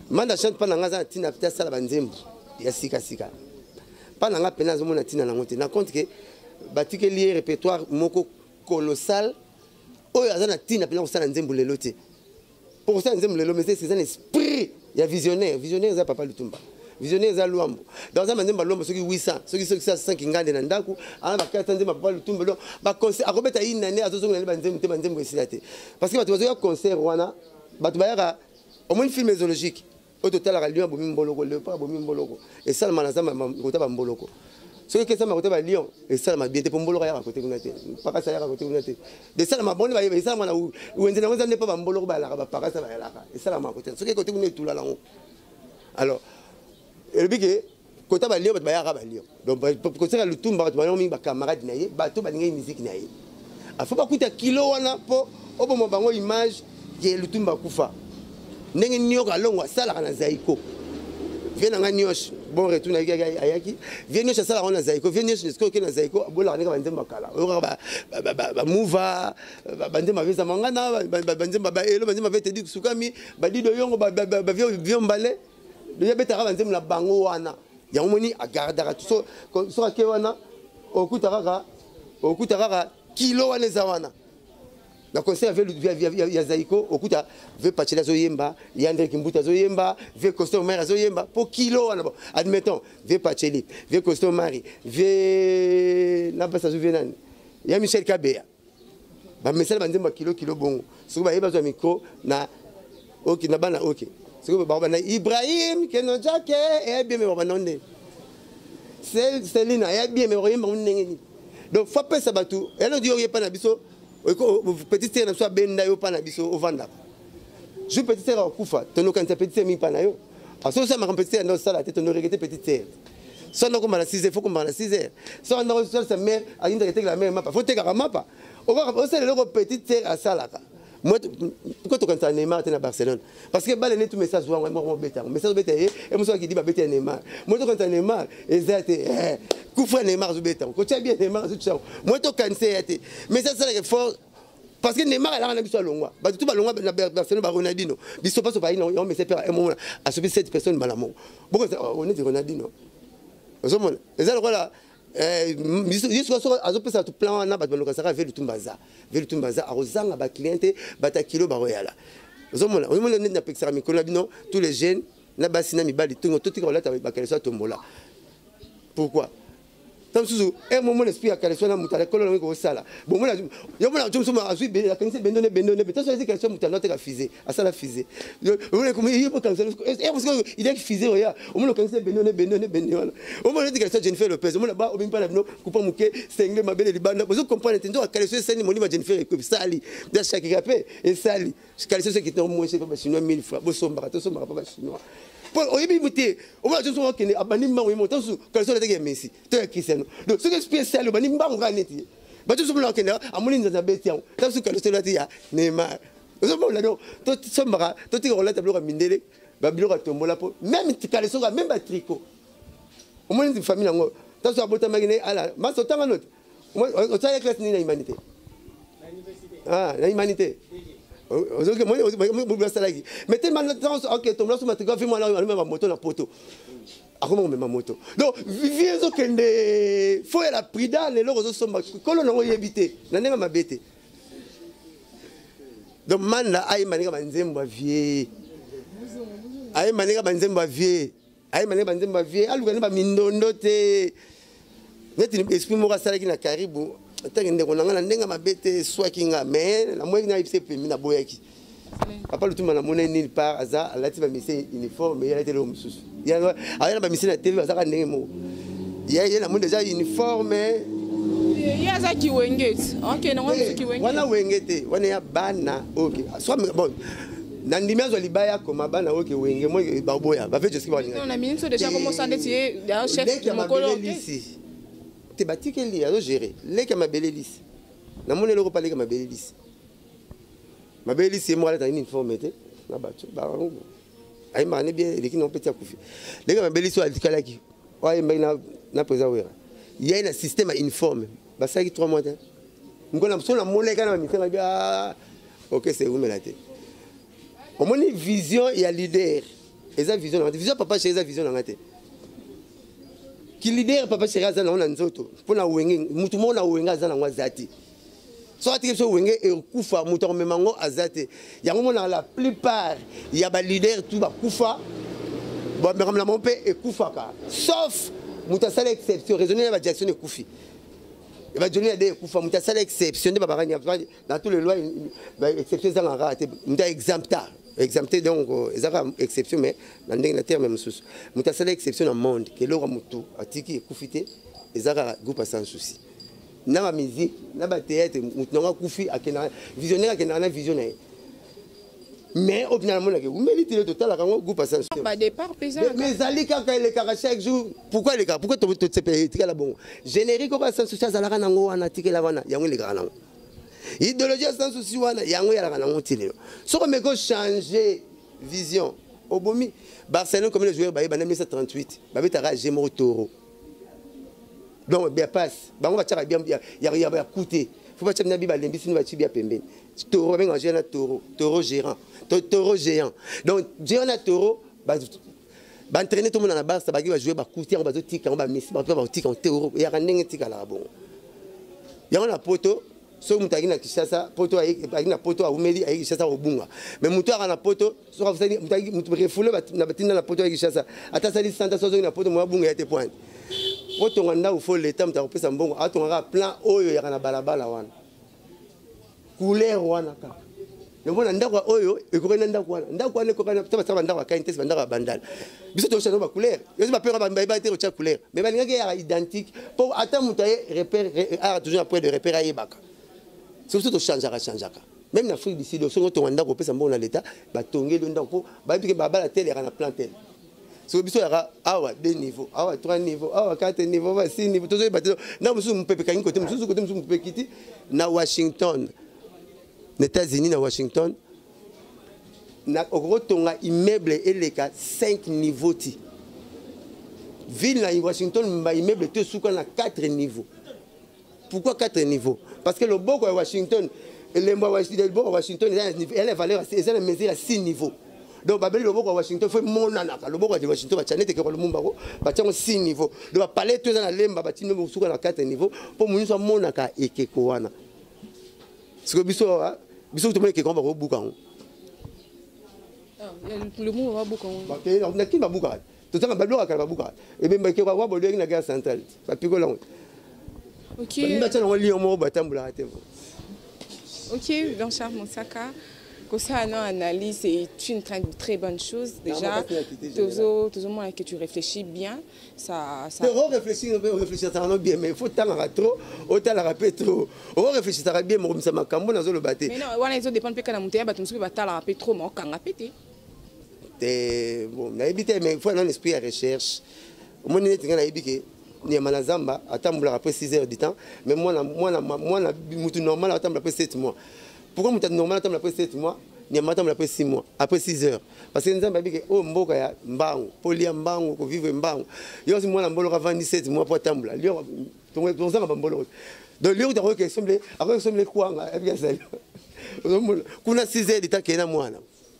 manda chante pas nanga za tina pita sala banzembo ya sika sika pas nanga pena zo mona tina nango te na compte que batike lié répertoire moko colossal oyo azana tina pena sala nzembo lelo te pour ça nzembo lelo mais c'est un esprit ya visionnaire visionnaire za papa Lutumba visionnaire za Luambo dans un nzembo Luambo soki huit cents soki soki ça cinq ngande na ndaku ana ba quatre nzembo papa Lutumba lo ba concert akobeta ine nane azozonga na nzembo te nzembo esilate parce que batu bazo ya concert wana batu bayaka au moins film zoologique au total la lion bomi mboloko le pas bomi mboloko et ça manaza kota ba mboloko soki kesa ma kota ba lion et ça ma bien te mboloko ya côté kuna te pas ça ya côté kuna te de ça ma bonne ba et ça mana wenze na wenze ne pas ba mboloko ba la ba pas ça ba la et ça ma côté soki côté kuna tout là là alors et le big kota ba lion ba ya ba lion donc côté le Lutumba ba mi ba camarade na ye ba to ba ngai musique na ye afa ba kuta kilo wana po obo bango image ye Lutumba kufa ndenge nyoka longwa sala kana zaiko vient nga nyosh bon retour na ayaki vient nyosh sala kana zaiko vient nyosh nesko ke na zaiko bola kana banzemba kala ba ba ba mova banzemba visa mangana banzemba ba elo banzemba vete di sukami ba dido yongo ba ba vio mbale de betara banzemba na bango wana ya moni agardara so so ke wana okutaka okutaka kilo wana zawana la concert avec ya Zaiko okuta veut Pachela zoyemba Yandre Kimbuta zoyemba veut Costo Mari zoyemba pour kilo admettons veut Pacheli veut Costo Mari veut na pas ça souvenir ya Michel Kabea ba mesala banzemba kilo kilo bongo soko ba yeba zo micro na OK na bana OK soko ba bana Ibrahim Kenojake et bien me ba nonde c'est Selina et bien me royemba unengeni donc faut pas ça batu elle dit pas na biso petite sœur na so benda yo pa na biso ovanda je petite sœur kufa tono quand petite sœur mi pa na yo aso ça ma petite sœur no sala te tono regretter petite sœur ça no comme la six heures faut comme la six heures ça no so sa mère a une regretter la mère mapa faut te ka mapa on va on sait le petite sœur à salaka moi pourquoi tu quand Neymar na Barcelone parce que balle tout message wa moi beta message beta et moi qui dit ba beta Neymar moi to quand Neymar exact kufa Neymar zo beta ko tia bien Neymar zo tia moi to quand c'est mais ça c'est fort parce que Neymar elle a un biso longwa ba tout ba longwa na Barcelone ba Ronaldinho biso pas so ba ino mais c'est pas un moment à sauver cette personne malamo bon on est Ronaldinho vous savez les alors là eh biso so azo pesa tout plan na ba loka saka velu tumbaza velu tumbaza arozanga ba cliente bata kilo ba royala vous savez on est na pexera mikolo bino tous les jeunes na basina mibali tungo toti ko lata ba kele so tombola pourquoi tant sous un moment l'esprit a calé sur la mutala kolona ko sala bon moi yo mona tum suma azui be la kanise bendone bendone peut-être c'est quelque chose mutala ka fusée à ça la fusée on est comme il peut cancer et parce que il est fusée regarde on mona kanise bendone bendone bendone on mona dit quelque chose Jennifer Lopez on mona ba obim pa na bino coupa muke sengle mabele libanda vous comprenez tendo calé sur scène moni ma Jennifer ko sali da chaque rapé et sali calé sur ce qui est moins c'est pas chinois mille fois bo somba to somba pas chinois pour oyebi muté on va juste voir que abani mbango moto su calé sur la Messi to Cristiano donc ce que spécial le bani mbango neti ba tout somba que amoni nza betian to su calé sur la tia Neymar vous savez là donc to somba to ti rola tablo ka mindele ba bilo ka tombola po même calé sur même ba tricot au moins une famille ngo to su abota magine ala ma so tanga note o tsaya classe ni na humanité ah la humanité ok moi moi moi ça là mais tellement ok ton là sur ma téléphone moi là ma moto la poteau ah comment on met ma moto donc viens au kende faut la prida les loro zo somba kolo na oyebité na nenga mabete donc man la ay maninga banzemba vie ay maninga banzemba vie ay maninga banzemba vie aluka ne ba mindondo te neti esprit mo ka sala ki na karibu tangi ndeko nanga ndenga mabete swakinga mais la moyenne na ipse pemi na boyaki papa Lutumba na mona nulle part aza alati ba mission uniforme ya été le mususu ya ala ba mission na T V aza ka ndenge mo ya ya na mona déjà uniforme ya za ki wengeti OK na ngomso ki wengeti wana wengete wana ya bana OK soit bon na ndimi azo libaya koma bana OK wenge mo ba boya ba fait je sais pas non na ministre déjà commencé à être ya chef de mokolo te batike li azo gérer leka mabele lisi na mona loko pa leka mabele lisi mabele lisi mo ala ta une informité na bato ba ay mane bien leki non petit akufi leka mabele lisi alikala ki ay mbina na président wera il y a un système informé ba ça qui trois mois ngona mso na mona kana mitema bia OK c'est où melaté au moins vision et leader eza vision na vision papa chéri eza vision na ngate ki leader papa chéri aza na nzoto pona wenge mutu mona wenga aza na ngwa zati so ati so wenge e kufa mutu memango azate yango mona la plupart ya ba leader tout ba kufa bon mais comme la mon père e kufa ka sauf mutu sala exception raisonner ba direction e kufi et ba donner des kufa mutu sala exception de ba baranya dans tous les lois ba exception za ngara te mutu exempta exempté donc ils ont exception mais dans le terme même sous mutu sala exception dans monde que l'ora mutu atiki e kufite ils ont groupe sans souci na ba musique na ba théâtre mutu nga kufi akena visionnaire akena na visionnaire mais au final mon vous méritez le total quand groupe sans souci ba départ pesant mais ali quand les cas chaque jour pourquoi les gars pourquoi tu te payer tika la bon générique pas sans souci azalaka nango wana tika la wana yango les gars nango idéologie sans souci wana yango ya la nango tilelo so comme que changer vision obomi Barcelone comme les joueurs ba mille neuf cent trente-huit ba betara Gémo Toro donc bien passe bango ba tchaka bien ya ya ya coûter faut pas tchana biba lembi sinu ba tchibia pembeni Toro ben ngé na Toro Toro gérant Toro géant donc géant na Toro ba ba entraîner tout le monde na Barça ba jouer ba coûter ba zo tika ba Messi ba ba tika en Toro ya ndenge tika la bon ya na poto so mutaki na Kishasa poto ayi na poto a umeli ayi Kishasa obunga mais mutu na poto so ka fusani mutaki mutu refoule na batinda na poto ayi Kishasa ata sali santa so na poto mo bunga yate point poto nganda ufo leta mutaka pesa mbongo atonga plan oyo ya na balabala wana couleur wana ka le bona ndako oyo ekokena ndako wana ndako wana ekokena taba taba ndako ka intesi ndako bandala biso to chano ba couleur yosi ba pera ba ba te cha couleur mais ba ngaki ya identique pour ata mutaye repère a toujours après de repère ayebaka c'est tout changer changer même en Afrique du Sud on se retrouve ndako pesa mbongo na l'état ba tongeli ndako ba biki ba bala tele ya na plantel so biso ya awa deux niveaux awa trois niveaux awa quatre niveaux awa six niveaux tozo ba na musu mpepe kangi côté musu côté musu mpepe kiti na Washington les États-Unis na Washington na okotonga immeuble eleka cinq niveaux ti ville na Washington ba immeuble te suka na quatre niveaux. Pourquoi quatre niveaux? Parce que le boko à Washington le boko à Washington elle a valeur elle a mesure à six niveaux. Donc babeli le boko à Washington faut monanaka le boko de Washington ba chanete ke ko le mumbako ba tiango six niveaux. Donc ba parler tout dans la lemba ba tino suka na quatre niveaux pour munisa monaka ekeko wana. Ce que biso biso tout monde qui combat au boucan. Ah, le mot va boucan. Bah, on a qui va boucan. Tout ça, on va bloquer la boucan. Et même qui va voir bolé la guerre centrale. Ça pique long. Ok. Ok, donc Charles Moussaka, que ça une analyse c'est une très, très bonne chose déjà. Toujours, toujours que tu réfléchis bien, ça. ça... Tu réfléchir, réfléchir ça bien, mais il faut t'en trop, autant la rappeler trop. On réfléchir ça bien, mais ça m'a cambo dans le bâté. Mais non, voilà ils ont dépend de quand la montée, bah tu me suis pas t'en la rappeler trop, mais on quand répéter. Bon, na habité mais il faut un esprit à recherche. Mon nez t'en a habité. Ni à Manazamba, attendre après six heures du temps, mais moi, moi, moi, moi, normal, attendre après sept mois. Pourquoi moi, normal, attendre après sept mois, ni à m'attendre après six mois, après six heures? Parce que nous avons dit que, oh, mboka ya mbangu, poli ya mbangu, ko vivre mbangu. Yo si moi, mbolo vingt-sept mois pour attendre là. Yo, ton ton ça va mbolo. Donc, lui, on a que semblé, après semblé quoi, là, bien ça. Kuna six heures du temps qu'il y a moi là.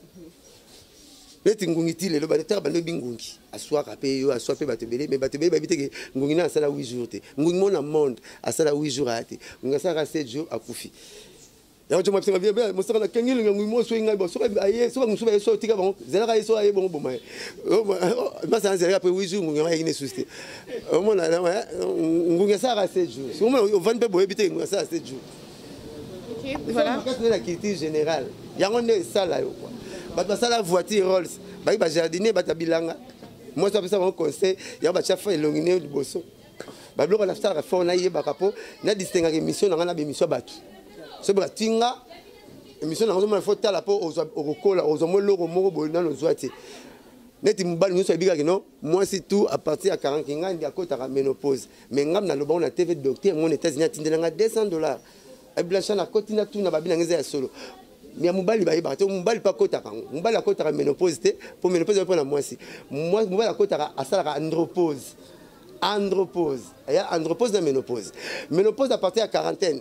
Leti ngungi tile lo batata bando bingungi aswa kapé yo aswa pe batebele mais batebele babité ke ngungi na sala huit jours te ngungi mona monde asala huit jours ate ngunga sala sept jours akufi ya to mapsinga bien bien mo sala kengile ngungi mo so inga bo so aye so ngusuba so tika bon zela ka so aye bon bon mai ma sa zela après huit jours ngungi ma yine susté o mona na ngungi sala sept jours so mo vingt pe bo ebité ngungi sala sept jours. OK voilà la culture générale ya ngone sala yo quoi. Bah ça la voiture Rolls bah il jardiner bah tabilanga moi ça fait ça mon conseil ya ba chafa elongine liboso bah bloka la star fa na yeba kapo na distinguer émission na na émission batu so ba tinga émission na ngoma faut tala po au kola aux omolo moko bolina no zwati neti mbali nyuso ebika kino moi c'est tout à partir à quarante kinga ndi akota ka ménopause mais ngam na loba on a T V docteur mon États-Unis tindela deux cents dollars et blancha na kotina tout na babina ngeza ya solo. Mais mobali ba yeba to mobali pa kota kango mobali akota ka ménopause te pour ménopause pour na mwasi moi mobali akota ka asala ka andropause andropause ya andropause na ménopause ménopause à partir à quarantaine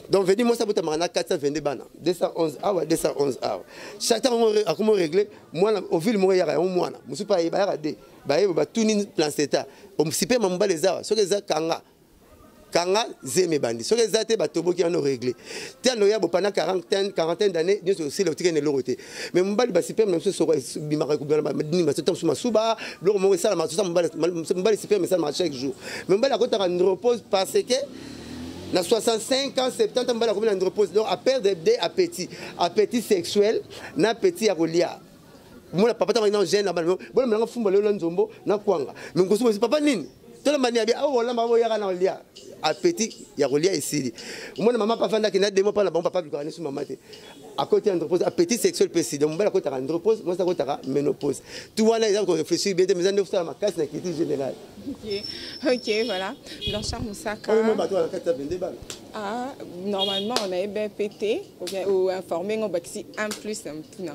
Donc, venez moi ça vous a quatre cent vingt-deux bana, deux cent onze awa, deux cent onze awa. Chacun a comment régler, moi au ville moi il y a un mois, je suis pas il y a des, bah il va tout ni plan d'état. On s'y paie mon bas les awa, ce que ça kanga, kanga zéme bandi, ce que ça te batobo qui en a réglé. Tiens nous y a pendant quarantaine quarantaine d'années, nous aussi le ticket ne l'aurait. Mais mon bas il va s'y paie même ce soir bimara kubana madini ma temps sur ma souba, l'or moi ça ma tout ça mon bas mon bas s'y paie mais ça marche chaque jour. Mais mon bas la côte à repose parce que dans soixante-cinq ans, soixante-dix ans, on a repose. Donc, à perdre des appétits, appétit sexuel, n'appétit à relia. Moi, papa, je suis jeune, je suis jeune, je suis papa, tout le monde dit, ah, voilà, maman, il y a un appétit, il y a relia ici. Moi, maman, papa, qui n'a pas de mots, papa, papa, papa, sur maman. À côté de repose, appétit sexuel précis. Mon bel à côté de repose, moi, c'est à côté de ménopause. Tout le monde a réfléchi, bien, mais on a ma casse, la critique générale. Ok, ok, voilà. Blanchard Moussaka. Ah, normalement, on a bien pété ou informé, on a un plus un tout.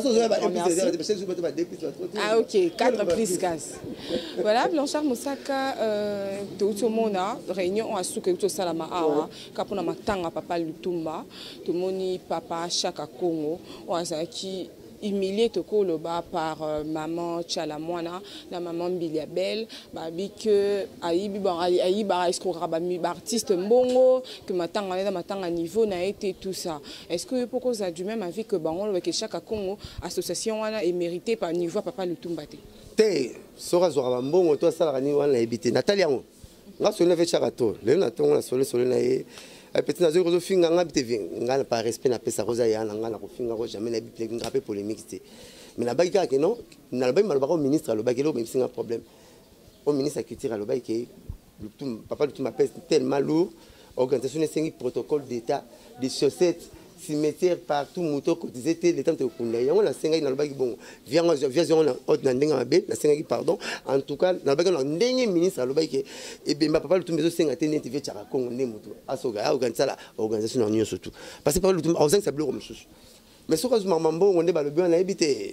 Ah, ok, quatre plus gaz. Voilà, Blanchard Moussaka, tout le monde a réunion à souke tout salama awa, kapona matanga papa Lutumba, tout le monde papa Chaka Congo, on a qui humilié Tokoloba par euh, maman Tchalamwana, la maman Biliabel, babi que aïbi aïba escroquera babi artiste mbongo que matanga na matanga niveau n'a été tout ça. Est-ce que pourquoi ça a du même avis que bango avec chaque Congo association wana est méritée par niveau papa Lutumba te? Te sora zora mbongo to sala ni wana ebité Natalia ngo. Nga solo ve chakato. Le na tongo na solo solo na ye. Petit nazo ko finga nga bite nga par respect na pesa rosa ya nga na ko finga ko jamais na bite nga pe polémique té mais na baki ka ke non na ba mal ba ko ministre lo baki lo même singa problème au ministre culture lo baki tout papa tout m'appelle tellement lourd organisation cinq protocole d'état des chaussettes cimetière partout moto cotisé les temps de kunda yango na singa na lo baki bon vient vient on haute na ndinga mabe na singa pardon en tout cas na baki na ndenge ministre lo baki et ben papa tout mezo singa té net vie tchaka Congo ne moto asoga organiser la organisation en surtout parce que papa tout au cinq ça bleu comme chose mais ce que maman bon on est ba le bien na habité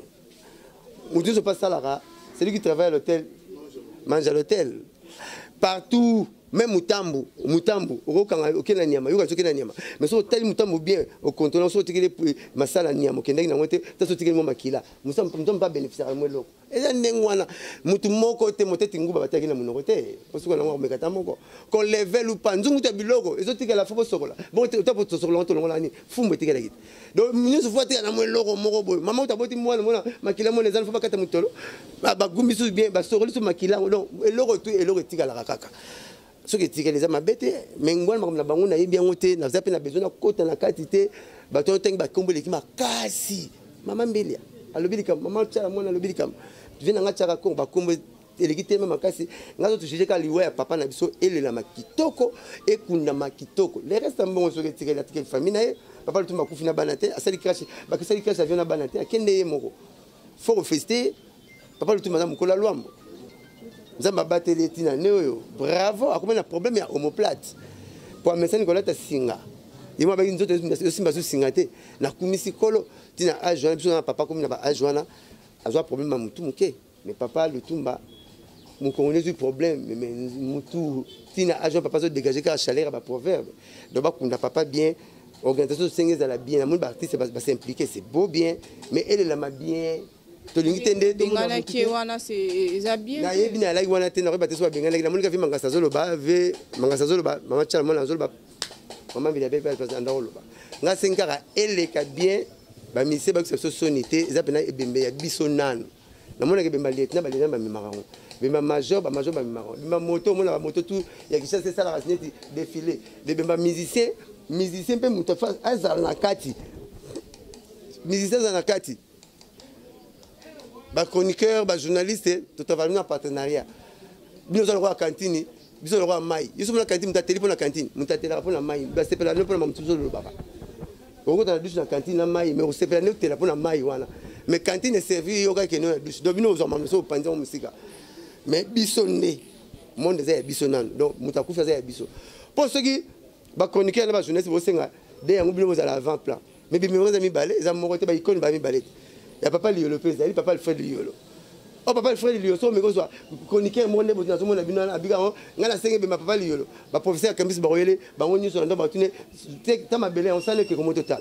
on dit se passe ça là celui qui travaille à l'hôtel mange à l'hôtel partout. Même Mutambu, Mutambu, au Kanga, au Kenya Niama, au Kenya Niama. Mais sur tel Mutambu bien, au contenant, sur tel Masala Niama, au Kenya Niama, t'as sauté le Makila. Nous ne sommes pas bénéficiaires de moi. Et là, Nengwana, Mutumoko, Temote, Tinguba, Batagina, Monoté, parce qu'on a un mécatamoko. Qu'on level ou pas, nous avons un logo, et autres qui la fois sur là. Bon, tu as pas sur l'antenne, Fumbe Tigala. Donc, nous avons fait un logo, Morobo. Maman, tu as voté moi, Makila, mon les enfants, Katamutolo. Bagumisu bien, Basoro, Makila, non, et logo, et logo Tigala Kaka. Ce qui est les hommes bêtés, mais moi, je suis bien monté, nous avons besoin de côté dans la quantité, nous avons besoin de combo l'équipe, kasi, maman Bélia, à l'obélicam, maman Tchalamon à l'obélicam, je viens de Tcharakon, bah combo l'équipe même kasi, nous avons touché qu'à l'oué, papa Nabiso, et le Lamakitoko, et Kundamakitoko. Les restes en bon, sur les tirés de la famille, papa le tout m'a confiné à Banaté, à Sali Crash, bah que Sali Crash vient à Banaté, à Kende Moro. Faut fester, papa le tout madame Moukola Luam. Nous avons battu les tina bravo, à combien de problèmes il y a homoplate. Pour un médecin Nicolas Singa. Il m'a dit que nous avons singaté. Na kumisi kolo, tina a joana, puis papa comme na a joana, a joa problème à mutu muke. Mais papa le tumba, mon connaît du problème, mais mutu tina a joana papa se dégager car chaleur à proverbe. Donc on n'a papa bien. Organisation singa à la bien, la monde artiste va s'impliquer, c'est beau bien, mais elle est la bien. To lingi tende to ngana ki wana c'est bien na yebi na like wana tende ba teso bengana na mulika fi mangasa zolo ba ve mangasa zolo ba mama chala mona zolo ba mama bila be pa pa ndolo ba nga senkara eleka bien ba mise ba so sonité za pena ebembe ya biso nano na mona ke bemba lieutenant ba lieutenant ba mimarango bemba major ba major ba mimarango bemba moto mona ba moto tout ya kisha c'est ça la racinette défilé de bemba musicien musicien pe muto fa azala na kati musicien za na kati. Les chroniqueurs, les journalistes, tout à fait en partenariat. Nous sommes à la cantine, nous sommes à la maille. Nous sommes à la cantine, nous avons téléphone à la cantine, nous avons téléphone à la maille. Nous avons téléphone à la maille. Nous avons téléphone à la cantine à maille, mais nous avons téléphone à la maille. Mais la cantine est servie, il y a une douche. Donc nous avons un peu de musique. Mais bisonné, le monde est bisonnant. Donc nous avons fait bisson. Pour ceux qui, les chroniqueurs, les journalistes, vous savez, nous sommes à l'avant-plan. Mais nous avons mis balai, nous avons mis balai, il n'y a papa Liolo, il papa le frère Liolo. Oh papa le frère Liolo so meko so chroniqueur mo ne botina so mo na bino na biga on ngana senge be ma papa Liolo ba professeur Kambis Baroyele ba ngoni so ndo ba tune ta mabele on sale ke comme total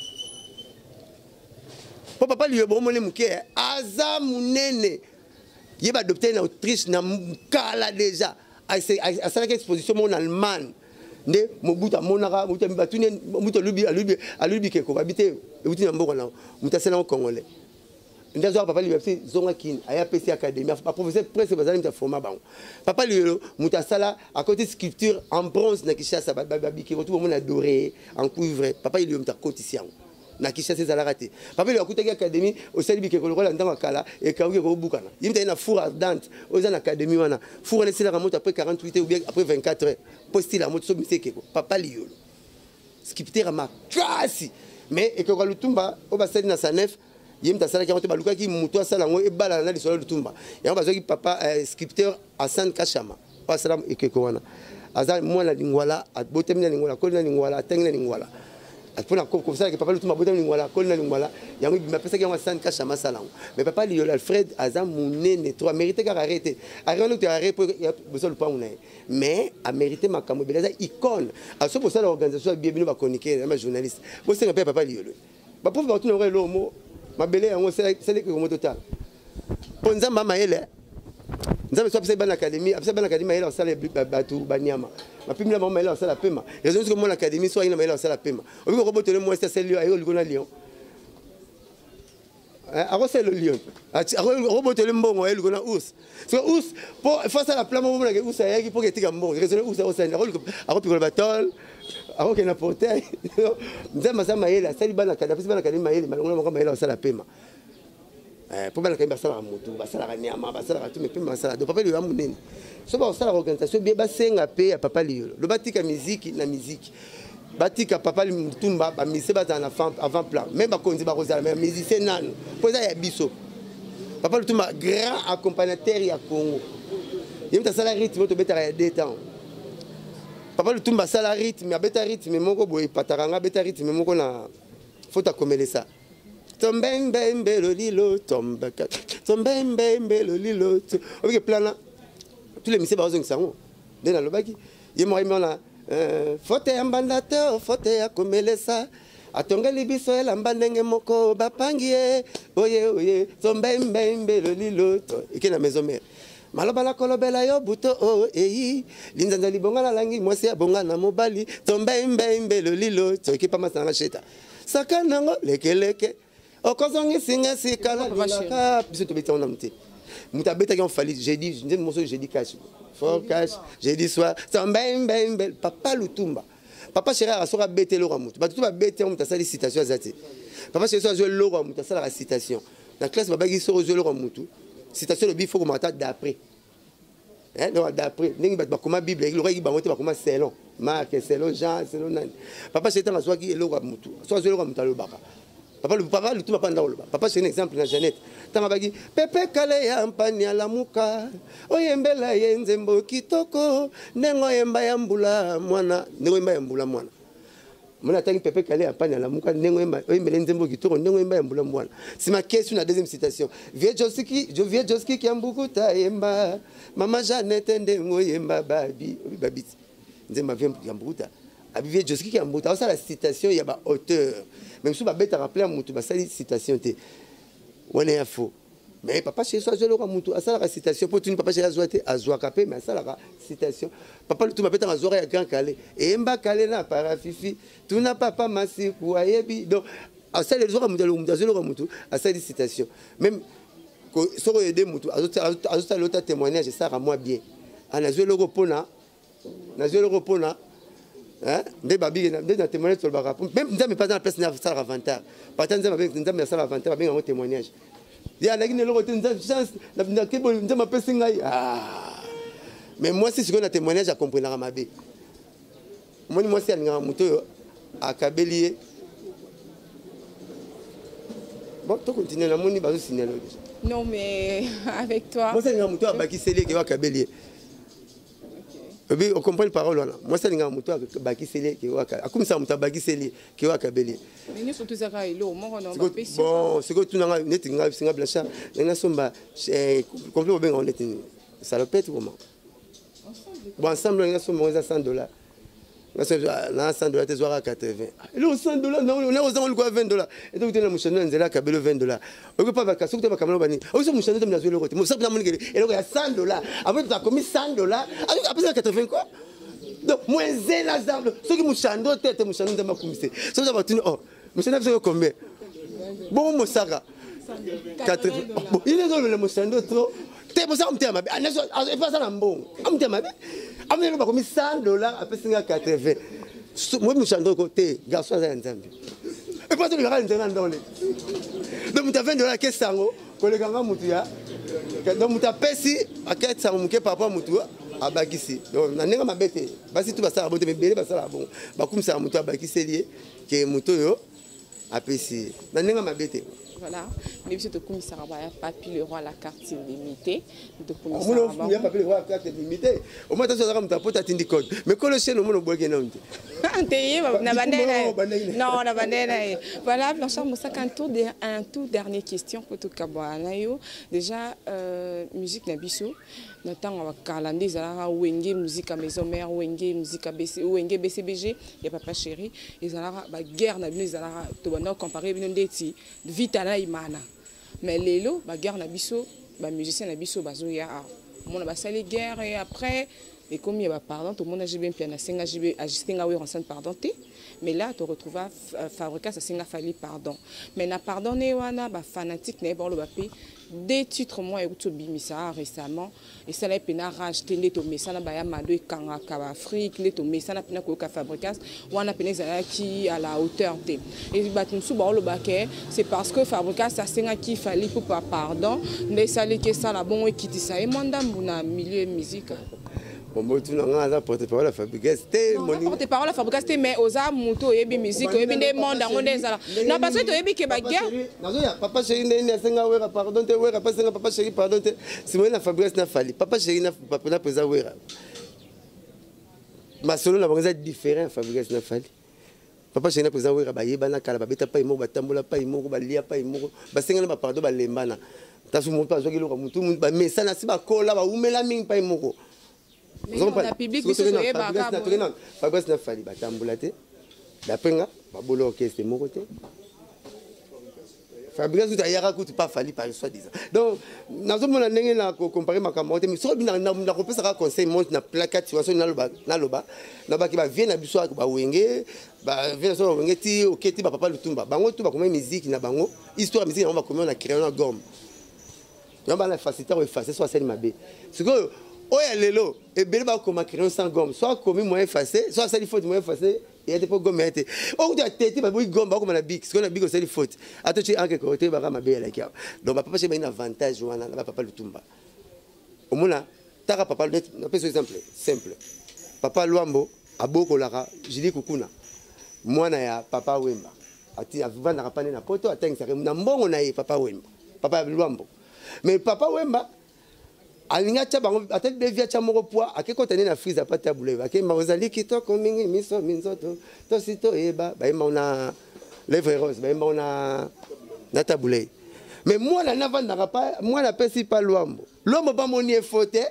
papa Liolo bo mo ne muke aza munene yeba adopter na Autriche na kala déjà a ça exposition mon Allemagne nde mobuta monaka mobuta batune mobuta lubi alubi alubi ke ko babite uti na mboko na mutasela congolais ndazo papa lui fait zonga kin aya P C académie ba professeur presque bazali mta forma bango papa lui mutasala à côté sculpture en bronze na Kishasa babiki retour mon adoré en cuivre papa lui mta cotisian na Kishasa ezala raté papa lui akutaki académie au salibi ke ko lokola ndanga kala et kawuki ko bukana yimta na four ardente aux académie wana four na sila remonte après quarante-huit ou bien après vingt-quatre heures postile la moto so miseke ko papa lui sculpteur ma classe mais et que ko lutumba o basali na sanef yem ta sala ki moto baluka ki muto sala ngo e bala na lisolo lutumba ya ba zoki papa sculpteur Hassan Kachama wa salam ekeko wana azal mwana lingwala abotemna lingwala kolina lingwala tengna lingwala apona ko ko sala ki papa lutumba botemna lingwala kolina lingwala yango bi mapesa ki Hassan Kachama sala mais papa Liolo Alfred azam munene trop mérité car arrêter arrêter te arrêter besoin le pas mona mais a mérité makambo beleza icône a so pour ça l'organisation bien bino ba chroniquer ma journaliste bo se papa Liolo ba pauvre ba tuna lo mo mabele yango c'est c'est que comme total ponza mama ele nzambe so pesa ban académie apesa ban académie ele osala batu banyama mapimila mama ele osala pema raison que mon académie so ina ele osala pema obi ko botele mo c'est celui ayo ligona lion ako c'est le lion ako botele mbongo ele ligona ous so ous pour face à la plan mo ke ous ayaki pour que tika mbongo raison ous osala ako pikola batol ako ke na portail nzambe sama ele asali ban académie apesa ban académie ele malongo mo ele osala pema eh pour bana kayimba sala mutu basala kanyama basala tu me pema basala do papa Liolo amunene so ba osala organisation bien basenga pe ya papa Liolo lo batika musique na musique batika papa Mutumba ba mise bata na avant plan même ba konzi ba kozala mais musicien nanu poza ya biso papa Mutumba grand accompagnateur ya Congo yemta sala rythme to betara ya deux temps papa Mutumba sala rythme ya beta rythme moko boy pataranga beta rythme moko na faut akomele ça tombembe le lilo tombe tombembe le lilo avec plan tous les messieurs bazong sango dena lobaki yemo imona fote ambandato fote akomelesa atonga libiso ela mbandenge moko bapangie oye oye tombembe le lilo ikena maison mère maloba la kolobela yo buto o eyi linzanza libonga la langi mwasi abonga na mobali tombembe le lilo tokipa masanga cheta sakanango lekeleke okozongi singa sikala laka biso tobeta on amte mutabeta ki on fali j'ai dit j'ai mon j'ai dit cash fort cash j'ai dit soir tombembe papa Lutumba papa chéri asoka bete lo ramutu ba tout ba bete on mutasali citation azate papa chéri so zo lo ramutu sala la citation la classe babaki so zo lo ramutu citation le bifo comme attendre d'après hein non d'après ningi ba comme bible il aurait ba moté ba comme selon Marc selon Jean selon nan papa chéri tanga so ki lo ramutu so zo lo ramutu lo baka papa le papa le tout papa ndolo papa c'est un exemple na Jeannette tanga baki pepe kale ya mpani ala muka oyembela yenze mbo kitoko nengo yemba ya mbula mwana nengo yemba ya mbula mwana mwana tangi pepe kale ya mpani ala muka nengo yemba oyembela yenze mbo kitoko nengo yemba ya mbula mwana c'est ma question la deuxième citation vieux Joski je vieux Joski qui ambukuta yemba mama Jeannette ndengo yemba babi babi nzemba vieux ambukuta abi vieux Joski qui ambukuta ça la citation il y a ba auteur même si ba beta rappeler mutu ba sali citation te on est faux mais papa chez soi je le ramutu asala la citation pour tu papa chez azoate azwaka pe mais asala la citation papa tout ma beta azora ya grand calé et mba calé na para fifi tu na papa masiku ayebi donc asala les ramutu le mutu le ramutu asala citation même ko soko aider mutu azota azota l'autre témoignage ça à moi bien ana zo le repona na zo le repona hein des babi des témoignages sur le barapo même nzambe pas dans la place na sala avantage partant nzambe avec nzambe sala avantage avec un témoignage il y a une autre chance na ke bon nzambe pesa ngai ah mais moi si je connais témoignage à comprendre la mabe moi moi si alinga muto akabelie bon to continuer na moni bazo signaler non mais avec toi moi c'est alinga muto abaki seli ke akabelie Oui, on comprend les paroles. Moi, c'est un mouton qui bakiseli qui waka. Comme ça, mouton bakiseli qui waka belé. Mais nous sommes tous à Kailo. Moi, on a un peu. Bon, c'est que tout n'a net n'ga singa blancha. N'ga somba complet au ben on est salopette comment. Bon, ensemble n'ga somba on a cent dollars. N'ga cent dollars tes à quatre-vingts. Et là cent dollars, on est aux on vingt dollars. Et donc tu as mouchano nzela kabelo vingt dollars. On peut pas vacances, tu vas kamelo bani. On se mouchano de mnazo le côté. Moi ça na monigé. Et là il y a cent dollars. Après tu as commis cent dollars. Après quatre-vingts quoi. Donc moins zéla zamble. Ceux qui mouchano tête mouchano de ma commissaire. Ça va tu oh, mouchano c'est combien? Bon mon saga. quatre-vingts. Bon, il est dans le mouchano trop. T'es pour ça on t'aime. Ah, c'est pas ça l'ambon. On t'aime. On a commis cent dollars après quatre-vingts. Moi, je suis en côté, garçon, c'est un zambie. Et pas tout le monde est dans les. Donc, tu as vingt dollars, qu'est-ce que c'est? Quand les gars moutia, donc tu as payé à quatre cents mouké par rapport à moutua, à Bakissi. Donc, on a un ma bête. Parce que tu vas ça, mais belé, ça là bon. Bah, comme ça, moutua Bakissi lié, qui est mouto, à Pessi. On a un ma bête. Voilà, mais monsieur le commissaire, il n'y a pas pu le roi la carte illimitée. Il n'y a pas pu le roi la carte illimitée. Au moins, tu as un peu de code. Mais quand le chien, on a un peu de code. Non, on a un voilà, Blanchard Moussaka, un tout dernier question pour tout le déjà, musique Nabiso. Natang wa kalandi zala wenge musique à maison mère wenge musique à B C wenge B C B G y a papa chéri et zala ba guerre na bino zala to bana comparer bino ndeti vita na imana mais lelo ba guerre na biso ba musicien na biso bazo ya mon ba sali guerre et après et comme il y a pardon tout le monde a bien piano singa jibe ajistinga we enceinte pardon té mais là tu retrouves fabriquer ça singa fali pardon mais na pardonner wana ba fanatique na bon le ba pays des titres moi et bimisa récemment et ça l'a pena racheter les tombés ça n'a pas yamado et kanga kaba Afrique les tombés ça n'a pena koka fabricas ou on a pena qui à la hauteur t et batum sous le baquet c'est parce que fabricas ça c'est un qui fallait pour pas pardon mais ça les que ça la bon et qui dit ça et mandam na milieu musique. Bon, tu n'as pas porte-parole à Fabricas. Porte-parole à Fabricas, mais aux âmes, moto, et bien musique, et bien des mondes, on est là. Non, parce que tu es bien que baguette. Papa chéri, n'est pas pardon, tu es pas papa chéri, pardon. Si moi, la Fabricas n'a fallu. Papa chéri n'a pas présent. Ma solo n'a pas différent, Fabricas n'a fallu. Papa chéri n'a présent, oui, rabaye, bana, calababeta, pas immo, batambola, pas immo, balia, pas immo, basenga, pas pardon, balembana. T'as su mon pas, je l'ai mais ça n'a pas colla, ou mélamine, pas immo. La public qui se fait Fabrice n'a fallu batambulate d'après nga babolo orchestre mon côté Fabrice tout ailleurs coûte pas fallu par soi disant donc dans ce moment ndenge na comparer ma camarade mais so bina na na repesa ka conseil monte na placate situation na loba na loba na ba ki ba vient na biso ba wenge ba vient so wenge ti oketi ba papa lutumba bango tout ba comme musique na bango histoire musique on va comme on a créé na gomme on va la faciliter ou effacer soit celle mabe c'est que oh lelo et belle ba comme crayon sans gomme soit commis moins effacé soit ça il faut moins effacé il y a des pas gomme été oh tu as tête ba boy gomme ba comme la bic ce qu'on a bic c'est il faut attends tu en quelque côté ba ma belle là donc papa c'est un avantage wana na papa lutumba au mona taka papa net na peu exemple simple papa Luambo aboko lara jili kukuna mwana ya papa Wemba ati avanda kapane na poto atenga na mbongo na ye papa Wemba papa Luambo mais papa Wemba alinga cha bango ateli devia cha moko poa akeko tene na freezer pa tabule ba ke mazali kitoko mingi miso minzoto to sito eba ba imona lèvre rose ba imona na tabule mais moi la navanda pa moi la pesi pa Luambo Luambo ba moni faute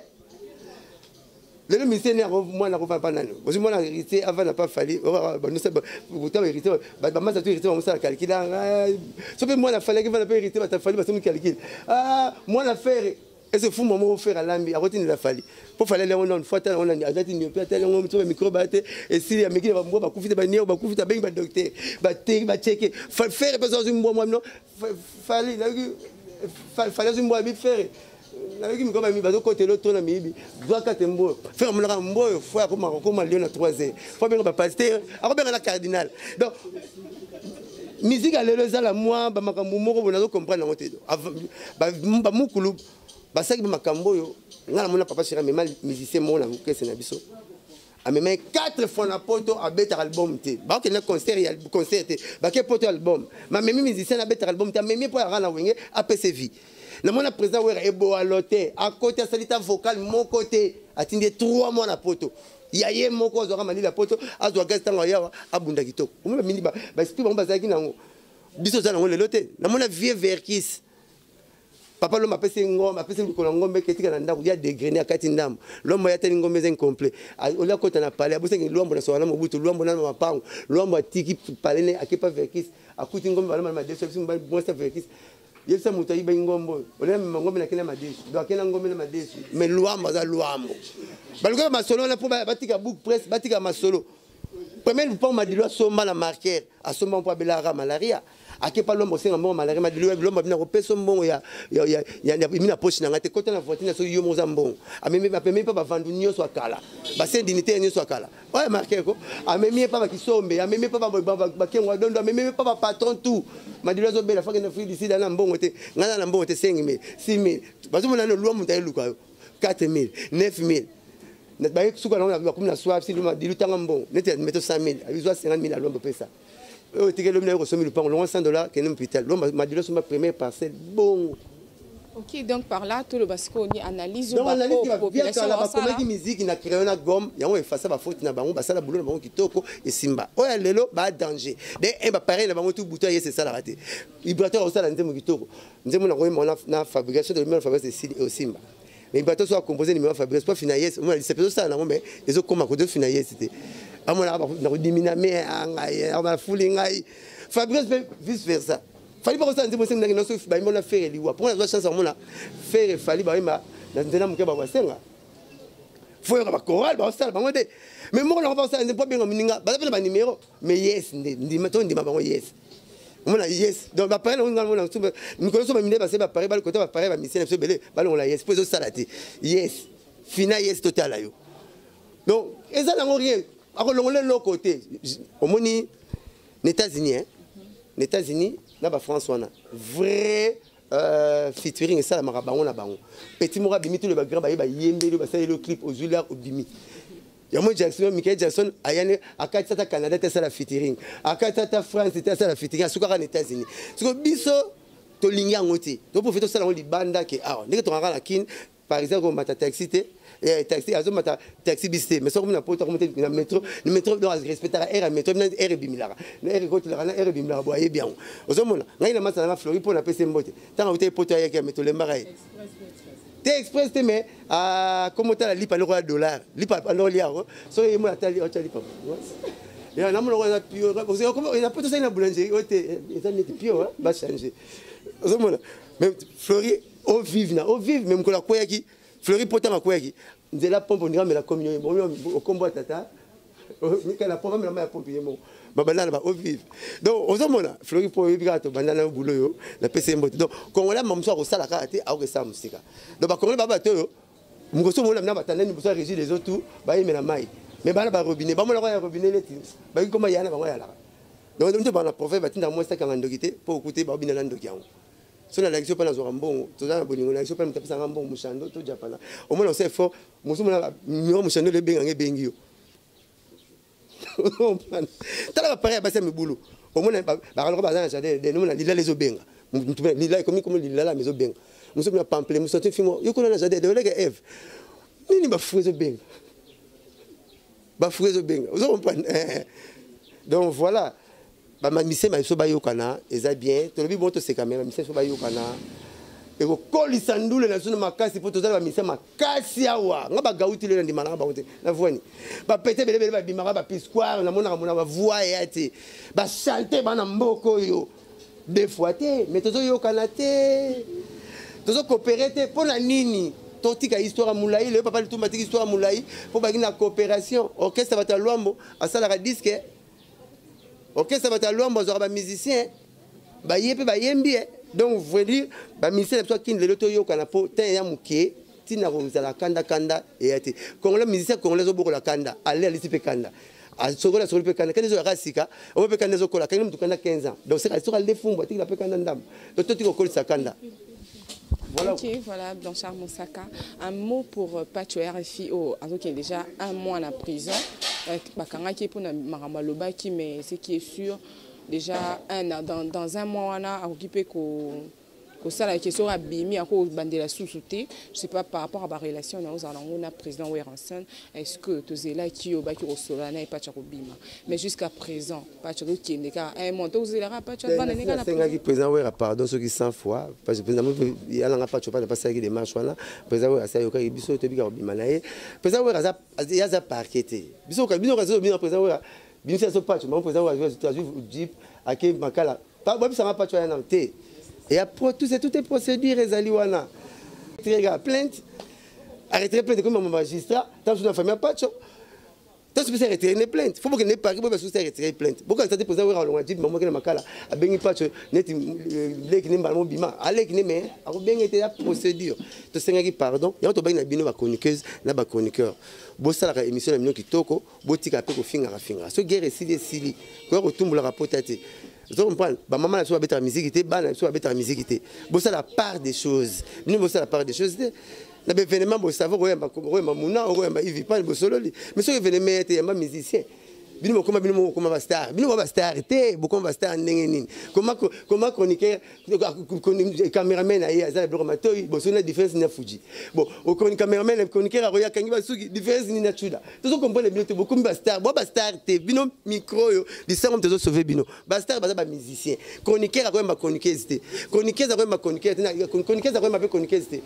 le le missionnaire moi na ko pa nani aussi moi na hérité avant n'a pas fallu ba nous ça vous t'avez hérité ba ba ça tu hérité on ça calculer so pe moi na fallait que va pas hérité ba ta fallu ba ça me calcule ah moi la faire et c'est fou maman faire à l'ambi à côté de la fallu pour faire les on une fois on a ajati ni pe tel on me micro baté et si ya meki ba mbo ba kufita ba neo ba kufita ba docteur ba te ba checker faire besoin une moi non fallait là fallait une moi bi faire là qui me comme mi ba côté l'autre na mi doit katembo faire mon la mbo fois comme comme lion na trois heures faut bien ba pasteur a bien la cardinal donc musique à l'éleza moi ba makambo moko bonazo comprendre na motedo ba ba mukulu basaki ba makambo yo ngala mona papa chéri mais musicien mona kese na biso a même quatre fois na poto a better album te ba ke na concert ya concert te ba ke poto album ma même musicien na better album te même pour la na wenge a P C V na mona président wera ebo alote à côté salita vocal mon côté atindi trois mois na poto ya ye moko azwaka malili ya poto azwa gaz ntango yawa abunda kitoko omoi bamini baesprit bango bazalaki nango biso oza nango lelo te namona vie verkis papa l'homme appelle c'est ngombe appelle c'est likolo ngombe ketika na ndako ya degré akati ndambo l'homme ya teli ngombe incomplet olia kota na pale abose ngi lombo na soala mobutu lombo na mapango lombo atiki palene akepa verkis akuti ngombe bala ma deso biso mba bonsa verkis yesa muta iba ngombo olia ngombe na kena madesu do akena ngombe na madesu mais lwambo za lwambo baluka masolo na po batika book press batika masolo premier point madilo somba na marqueur asomba po belara malaria akepa lombo senga mbongo malaria madilo lombo bina ko peso mbongo ya ya ya ya mina poche na ngate kota na voiture so yo moza mbongo amemi apemi pa bavandu nyoso akala ba sen dignité nyoso akala oya marqueur ko amemi pa ba kisombe amemi pa ba bakengwa dondo amemi pa ba patron tout madilo zo bela faka na free d'ici na mbongo te ngana na mbongo te cinq mille six mille bazo mona no lombo tayi luka quatre mille neuf mille na ba suka na ba kumna swap si luma dilutanga mbongo nete meto cent mille abizwa cinquante mille alombo pesa o tike lo mna ko somi le pango le cent dollars que l'hôpital lo madilo so ma première parcelle bon. Ok, donc par là tout le basco ni analyse donc analyse qui va bien population la comédie musique na créer na gomme yango efasa ba faute na bango basala boulot na bango kitoko et simba oya lelo ba danger de un ba pareil na bango tout bouton yé c'est ça la raté vibrateur osala nzemo kitoko nzemo na ko na na fabrication de numéro fabrication et au simba mais vibrateur soit composé numéro fabrication pas finalement on a c'est ça na mais les autres comme ko finalement c'était amona ba na ko dimina mais ngai ama fuli ngai fabrication vice versa fali pas ça nzemo senga no so ba mona faire liwa pour la chance mona faire fali ba ma na ndena muke ba wasenga faut ba choral ba sala ba ngode mais moi on va ça nzemo pas bien mininga ba ba numéro mais yes ndima to ndima ba yes mona yes donc ba parler on ngana so mikolo so ba mine ba se ba parler ba côté ba parler ba mission so belé ba on la yes pour so salati yes fina yes total ayo donc eza na rien ako longole lo côté omoni les États-Unis hein les États-Unis na ba France wana vrai euh featuring ça la marabango na bango petit mora bimi tout le ba grand ba ba yembeli ba sala le clip aux Zulard au bimi ya mo Jackson Michael Jackson ayane akati ta Canada te sala featuring akati ta France te sala featuring asuka na États-Unis siko biso to lingi ngoti to profiter sala ngoli banda ke ah ndike to ngala kin par exemple mata taxi te et taxi azo mata taxi biste mais so comme na poto comme na métro le métro doit respecter la air métro na air bimilara na air ko la na air bimilara boye bien ozomona ngai na masa na flori pour na pese mbote tanga uté poto ya ke métro le mbarai te express te mais à comment ta la lipa le roi dollar lipa alors liar so e mo atali o tali pa ya na mo na pio parce que comme il a poto ça na boulangerie o te ça net pio va changer ozomona mais flori au vive na au vive même ko la koyaki Fleury potanga kweki nzela pompo ndira mela communion au combo tata nika la pompo mela ma pompo yemo babala ba au vive donc ozomona Fleury po bigato bandana bulo yo la pese mbote donc kongola mamso ko sala ka ate au que ça musika donc ba kongola baba to mukoso mo na batana ni bosa régir les autres ba yemela mai mais bana ba robinet ba mo la ko robinet leti ba ko ma yana ba ya la donc on te ba na prophète ba tinda mo sta kanga ndokite po okuté ba bina ndoki yango so na l'action pas na zora mbongo to na bolingo na l'action pas mtapisa mbongo mushando to japana au moins on sait fort musumu na miro mushando le benga ngebengi yo tala ba pare ba se mibulu au moins ba ba ba na jade de nous na lila les obenga lila comme comme lila la maison benga musumu na pample musumu te fimo yo ko na jade de lega eve nini ba fuezo benga ba fuezo benga vous comprenez donc voilà ba mise ma so ba yokana eza bien to lobi bon to se caméra mise so ba yokana e ko kolisa ndule na sunu makasi po to za ba mise makasi awa nga ba gauti le ndima na ba wote na voini ba pete bele bele ba bimaka ba pisquare na mona mona ba voix yati ba chanter ba na mboko yo deux fois te mais to zo yokana te to zo coopérer te pour na nini totika histoire moulai le papa le tout matik histoire moulai pour ba na coopération orchestre ba ta lwambo asala ka disque. Ok, ça va être l'homme, on aura musicien, bah yé bah yembi, donc vous voulez dire, bah musicien soit qui ne le toyo kanapo, t'es un mouké, tina rosa la kanda kanda et ati. Quand le musicien quand les oboko la kanda, allez aller sipe kanda. À sogola sur le kanda, quand les autres rasika, on peut kanda zokola, quand même tu kanda quinze ans. Donc c'est la histoire des fumba, tu la peux kanda ndam. Donc toi tu colle sa kanda. Voilà. Ok, voilà, Blanchard Moussaka. Un mot pour Pacho R F I O, qui est déjà un mois en prison. Bakanga pour Maramaloba qui mais ce qui est sûr déjà un dans, dans un mois on a occupé ko ça la question a bimi à cause de la sous-souté, je sais pas par rapport à la relation nous avons un président Weranson, est-ce que tu es là qui au baki au solana et pas bima, mais jusqu'à présent pas tu qui n'est qu'à un moment tu es là pas tu vas n'est qu'à la président Wera pardon ceux qui cent fois parce que président il y a là pas tu pas pas ça qui démarche là président Wera ça yoka biso te bika bima na ye président Wera ça il y a ça parqueté biso ka biso ka zo bien président Wera biso ça pas tu mon président Wera tu as vu jeep à qui makala pas moi ça m'a pas tu en té. Et après tout, c'est toutes les procédures, les aliwana. Plainte, arrêter plainte comme un magistrat, tant que la famille n'a pas de chose. Tant que c'est retirer une plainte. Il faut que ne pas retirer une plainte. Pourquoi ça te pose à voir on dit maman que ma cala a bien pas de net les qui n'aiment pas mon bima. Allez qui n'aiment a bien été la procédure. Tu sais qui pardon, il y a autre bien bino ba chroniqueuse, na ba chroniqueur. Bo ça la émission la mino qui toko, bo tika pe ko finga ra finga. Ce guerre si des sili. Ko retombe la rapportate. Je comprends. Bah maman a soit bête la musique était, bah soit bête la musique était. Bon ça la part des choses. Nous bon ça la part des choses. La événement bon savoir ouais ma ouais ma mouna ouais ma il vit pas le bololi. Mais ce événement était un musicien. Bino comment bino comment va star. Bino va star était beaucoup va star nengeni. Comment comment chroniqueur caméraman aïe azal bromatoi bon c'est la différence na Fuji. Bon au caméraman le chroniqueur a roya kangi ba suki différence ni na chuda. Tu comprends bien beaucoup ba star. Bon ba star te bino micro yo di ça on te sauver bino. Ba star ba ba musicien. Chroniqueur a quoi ma chroniqueur c'était. Chroniqueur a quoi ma chroniqueur chroniqueur a quoi ma chroniqueur c'était.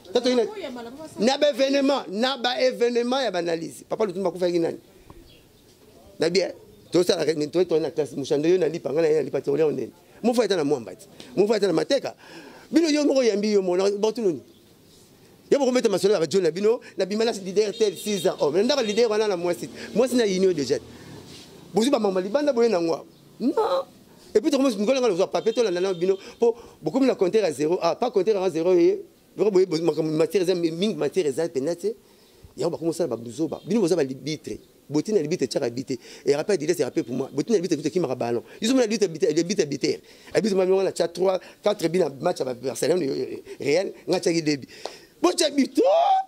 Na ba événement, na ba événement ya banalise. Papa le tout ma ko faire nani. Na bien, tout ça la to to na classe mushando yo na lipa ngana ya lipa tole onene. Mo fa etana mwambati. Mo fa etana mateka. Bino yo mo yambi yo mo na botunoni. Yo mo mettre masolo ba jona bino na bimala leader tel six ans. Oh, mais ndaka leader wana na moi site. Moi sina union déjà. Bozu ba mama libanda boye na ngwa. Non. Et puis tu commences ngolo ngalo papier to la na bino po beaucoup na compter à zéro. Ah, pas compter à zéro et matière ming matière exacte penate. Il y a ba commencer ba buzoba. Bino boza ba libitre. Botine na libitre tchara habité. Et rappel dit c'est rappel pour moi. Botine na libitre qui m'a ballon. Ils ont la libitre habité libitre habité. Habite moi on a chat trois quatre bina match avec Barcelone réel ngacha gi debi. Bo chabito.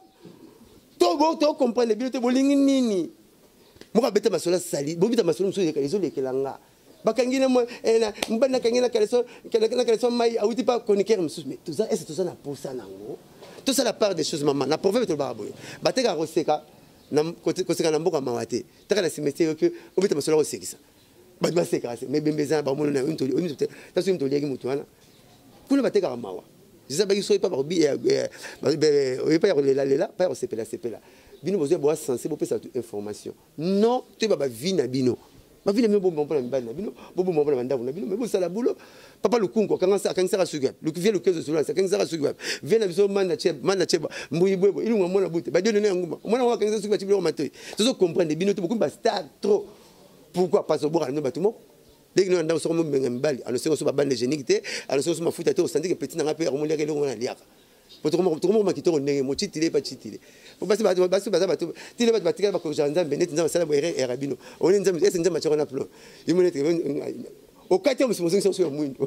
To bo to comprendre bino to bolingi nini. Mo ka beta masola sali. Bo beta masola muso les autres kelanga. Bakangina moi na mbana kangina kaleso kala kaleso mai awiti pa chroniqueur muso mais tout ça est tout ça na pour ça nango. Tout ça la part des choses maman. Na proverbe to baraboy. Bateka roseka na côté côté na mboka mawate. Taka na cimetière que obita masola rosekisa. Ba ba seka mais bembeza ba mono na une toli. Oni te tasu une toli mutu wana. Kuna bateka mawa. Je sais pas qu'ils sont pas par bi ba pas la là pas au sepela sepela. Bino bozo boa sensible pour cette information. Non, tu ba ba vie na bino. Ma vie n'est pas bon pour la bande, bino, bon bon pour la bande, bino, mais vous ça la boulot. Papa le kunko, quand ça, quand ça va suivre, le vient le quinze de cela, quand ça va suivre, vient la vision man na cheb, man na cheb, mouille bobo, il nous la boute, bah Dieu donne un goût. Moi on va quand ça suivre, tu peux le mater. Tu dois comprendre, bino, beaucoup basta trop. Pourquoi pas se boire dans le bâtiment? Dès que nous andons sur mon mbali, alors c'est sur ma bande génique, alors c'est sur ma foutaté au centre que petit n'a pas remonter le on a liak. Pour tout le monde, tout le monde qui tourne n'est mo chitile pas chitile. Pour passer ba ba ba ba tile ba ba tika ba ko janda benet nza sala bo ere rabino. On est nza est nza macho na plo. Il me dit au quartier nous sommes sur mundo.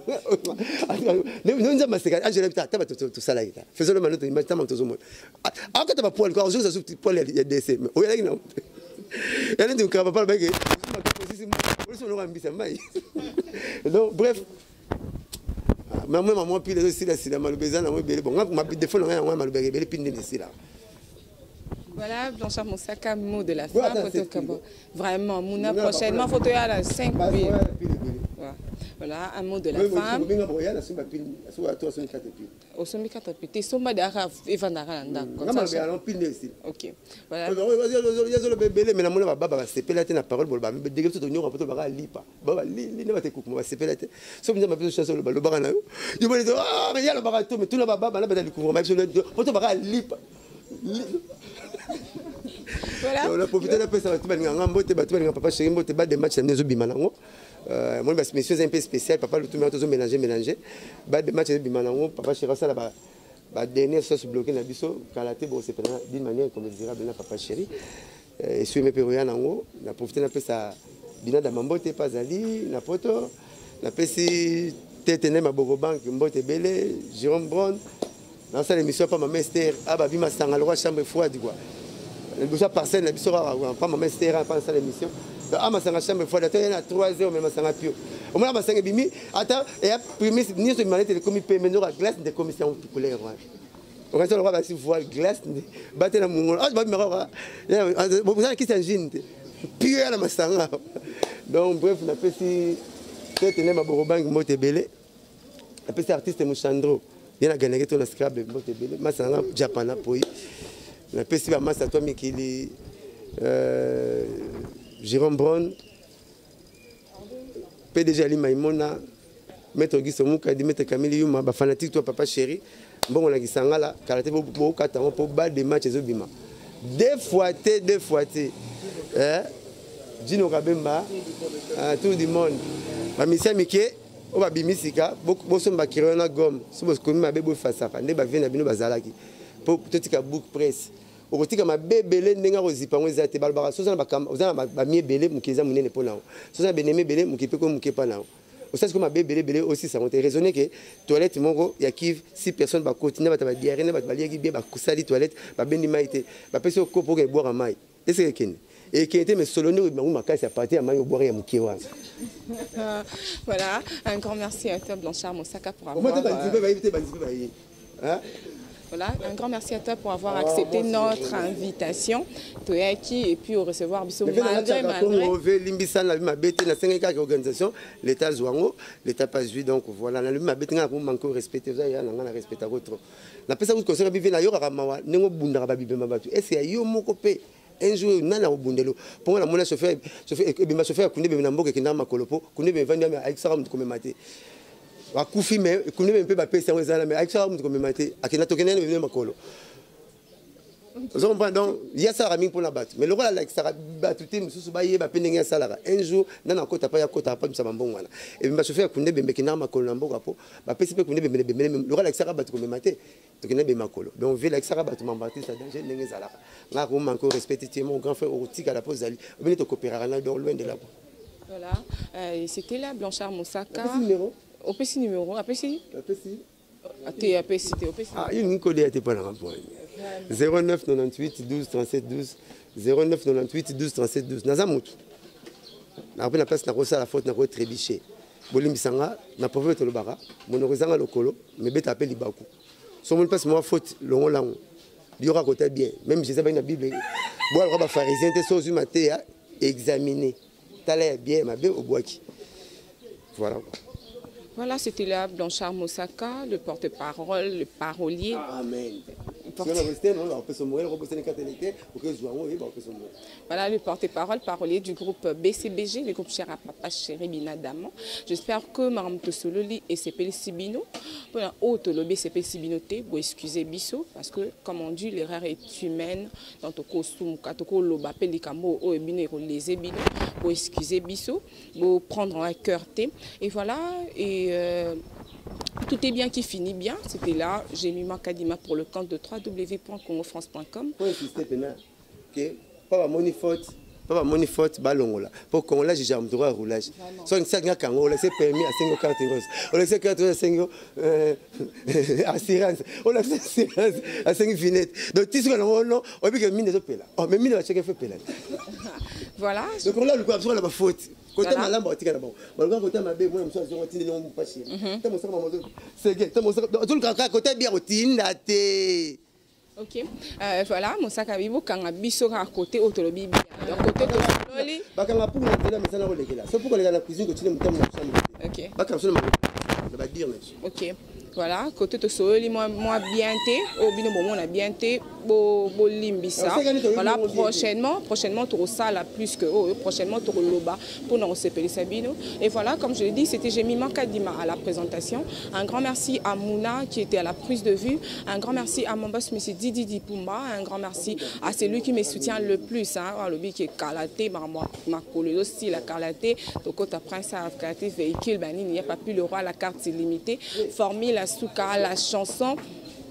Nous nza maseka a jere ta ba tout sala ita. Faisons le manoto imagine ta manto zomo. A ka ta ba poil ko zo zo poil ya dese. O ya ngina. Ya ndi ka ba pa ba ke. Donc bref maman maman pile aussi la sila malobeza na mo bele bon ma défaut na moi malobeza bele pinde de sila. Voilà, Blanchard Moussaka, mot de la fin. Vraiment, Mouna, prochainement, photo à la cinq. Voilà, un mot de la fin. Au sommet quatre pieds. Tu sommes d'Araf et Van Aranda. Ok. Voilà. Mais la moule va baba, c'est pélaté la parole, bolba. Mais dès que tu te n'auras pas de baga lipa. Baba, li ne va te couper, c'est pélaté. Sauf que ma petite chasse le barana. Il va dire, ah, mais il y a le barato, mais tout le baba, là, le couvre, mais je le dis, pour te baga lipa. Voilà. On a profité de ça, tu vas nous rendre, tu vas nous papa chéri, tu vas des matchs dans les bimanango. Moi, je me suis un peu spécial, papa le tout mais tout mélanger, mélanger. Bas des matchs de bimanango, papa chéri ça là-bas. Bah dernière sauce bloquée na biso, kalaté bon c'est d'une manière comme dira bien papa chéri. Et sur mes péroyans nango, on a profité de ça. Bina da mambo te pas ali, na poto, na pesi tete ne ma bogobank, mbote belé, Jérôme Brown. Dans cette émission, pas ma mère, ah bah, bima sanga le roi chambre froide quoi. Le boucha parcelle, la biso pas ma mère, pas dans cette émission. Ah, ma sanga chambre fois d'attendre à trois heures, mais ma sanga pio. Au moins, ma sanga bimi, attends, et à premier, ni ce manette de commis paiement, la glace de commission couleur. On va se le voir si vous voyez glace, battre la moule. Ah, je vais me voir. Vous savez qui c'est un jean. Pio à la ma sanga. Donc, bref, on a fait si. Peut-être que ma borobang motebele. On a fait artiste Mouchandro. Il y a gagné tout le scrap de motebele. Ma sanga japana poi. On a fait si ma massa toi Mikili. Jérôme Brown, P D G Ali Maïmona, Maître Auguste Moukadi, Maître Camille Yuma, fanatique toi papa chéri, bon on a dit sangala, karaté pour quatre pour battre des matchs et bima. Deux fois té, deux fois té, hein, Dino Kabemba, tout le monde, ma mission Miké, on va bimisika, beaucoup beaucoup sont bakirés na gomme, si vous connaissez ma bébé face à, ne ba vient na bino bazalaki, pour tout ce qui a book presse. Au côté comme ma bébé n'enga ozipa ngo ezate balbara soza na bakam oza na ba mie belé mukiza munene pona soza beneme belé mukipe ko mukipa na au sens que ma bébé belé aussi ça ont raisonné que toilette mongo ya kiv six personnes ba continuer ba diarrhée na ba baliaki bien ba kusali toilette ba bendi maité ba pesi ko pour que boire mai est-ce que ken et qui était mais solonné ou ma casse à partir à mai boire ya mukiwa. Voilà, un grand merci à toi Blanchard Moussaka pour avoir Voilà, un grand merci à toi pour avoir accepté notre invitation. Et puis au recevoir malgré malgré. L'État Zouango, l'État pas joué donc voilà. La ma bête n'a pas manqué respecter ça, il y a un respect à votre. La personne que vous vivez là, il y aura mawa, n'engo bunda babi bema batu. Est-ce qu'il y a eu mon copé un jour nana au bundelo. Pour la monnaie chauffeur, chauffeur, et bien ma chauffeur connaît bien n'ambo que n'a ma colopo, connaît bien venir avec ça comme maté. A kufi mais connaît même pas pesa aux ala mais avec ça on comme maté akina tokene ne venir makolo donc donc il y a ça raming pour la battre mais le rôle avec ça battu tim sous baye ba penenga salara un jour nana kota pa ya kota pa msa mbongo wana et ma chauffeur connaît bien kina makolo namboka po ba pesi pe connaît bien bien le rôle avec ça battu comme maté tokene bien makolo donc vu avec ça battu mambatri ça danger nenga salara nga ko manko respecter mon grand frère au tika la pose ali on est coopérer là donc loin de là. Voilà, euh, c'était là Blanchard Moussaka. Au P C numéro, A P C A P C A P C, A P C. Ah, il y a une code qui est pas là. zéro neuf quatre-vingt-huit douze trente-sept douze. zéro neuf quatre-vingt-huit douze trente-sept douze. Nazamut. Après la place, na rosa la faute na rosa trébiché. Bolimbisanga, na pauvre tolobara, monorizanga lokolo, mais bête appelle libaku. Son mon passe moi faute, l'on l'a. Il y aura côté bien. Même Jésus a une Bible. Bon, le rabbin pharisien, t'es sauce maté à examiner. T'as l'air bien, ma belle au bois qui. Voilà. Voilà, c'était là Blanchard Moussaka, le porte-parole, le parolier. Amen. Porte... Voilà, le porte-parole, parolier du groupe B C B G, le groupe Cher à Papa Chéri Binadamo. J'espère que Mme Tossololi et C P L Sibino, pour la haute lobby C P L Sibino, vous excusez Bisso, parce que, comme on dit, l'erreur est humaine. Dans ton costume, quand on loba pelikamo ou ebinero les ebino, vous excusez Bisso, vous prendre un cœur T. Et voilà, et euh, tout est bien qui finit bien. C'était là, j'ai mis ma Kadima pour le compte de w w w point congo france point com. Pour insister, que pas mon faute, pas mon faute, ballon là. Pour qu'on là, j'ai un droit à roulage. Soit une sac à Kango, c'est permis à cinq cartes roses. On laisse quatre heures à cinq assurance. On laisse assurance à cinq vignettes. Donc, tu sais qu'on a non, on veut que mine des opéras. Oh, mais mine va checker fait pénal. Voilà. Donc, on a le coup, absolument la faute. Côté malin, on va bon. Bon, côté ma bébé, moi, je me suis dit, on va pas chier. C'est gay. Tout le côté bien routine, là, t'es. Ok, euh, voilà, Moussaka Bibo, quand on a biso à côté, au Tolobi, donc côté de Loli. Bakanga pour la télé, mais ça n'a pas là. C'est pourquoi les gars la cuisine continue à me chambre. Ok. Bakanga absolument. On va dire là-dessus. Ok. Voilà, côté de Soli, moi, moi bien té, au bino moment on a bien té, bo bo limbisa. Voilà, prochainement, prochainement tu ça là plus que oh, prochainement tu loba pour nous recevoir Sabino. Et voilà, comme je l'ai dit, c'était Jemima Kadima à la présentation. Un grand merci à Mouna qui était à la prise de vue. Un grand merci à mon boss monsieur Didi Dipumba. Un grand merci à celui qui me soutient le plus, hein, le bi qui est Kalaté, ma ma collègue aussi la Kalaté. Donc quand après ça, Kalaté véhicule, ben il n'y a pas plus le roi la carte illimitée. Formule la Souka, la chanson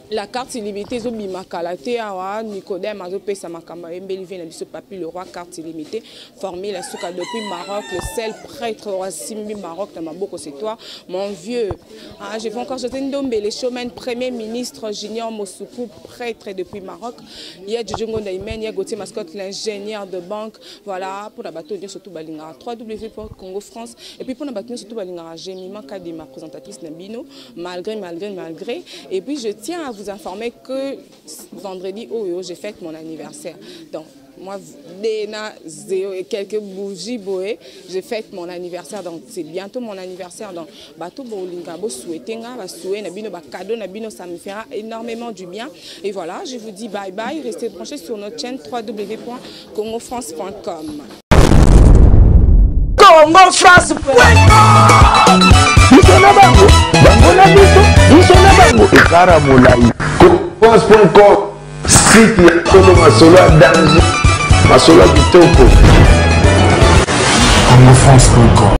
La carte illimitée, zo bimakalaté awa Nicodème azo pesa makamba embeli vient biso papi le roi carte illimitée formé la souka depuis Maroc le seul prêtre roi Simbi Maroc dans maboko c'est toi mon vieux. Ah, je vais encore jeter Ndombe les showman premier ministre Junior Mosoukou prêtre depuis Maroc. Il y a Djungo Ndaimen, il y a Gauthier Mascotte l'ingénieur de banque. Voilà pour la bateau dire surtout balinga trois W point Congo France et puis pour la bateau surtout balinga Gémima Kadi ma présentatrice Nabino malgré malgré malgré et puis je tiens à vous informer que vendredi, oh, oh, j'ai fête mon anniversaire. Donc, moi, Dena, Zéo et quelques bougies boé, j'ai fête mon anniversaire. Donc, c'est bientôt mon anniversaire. Donc, bateau bolinga, bo souhaité, ba souhait, nabino, ba cadeau, nabino, ça me fera énormément du bien. Et voilà, je vous dis bye bye. Restez branchés sur notre chaîne w w w point congo france point com. congo france point com biso na bango bango na biso biso na bango ekara molai France point com site ya Tolo Masolo ya danger Masolo ya kitoko congo france point com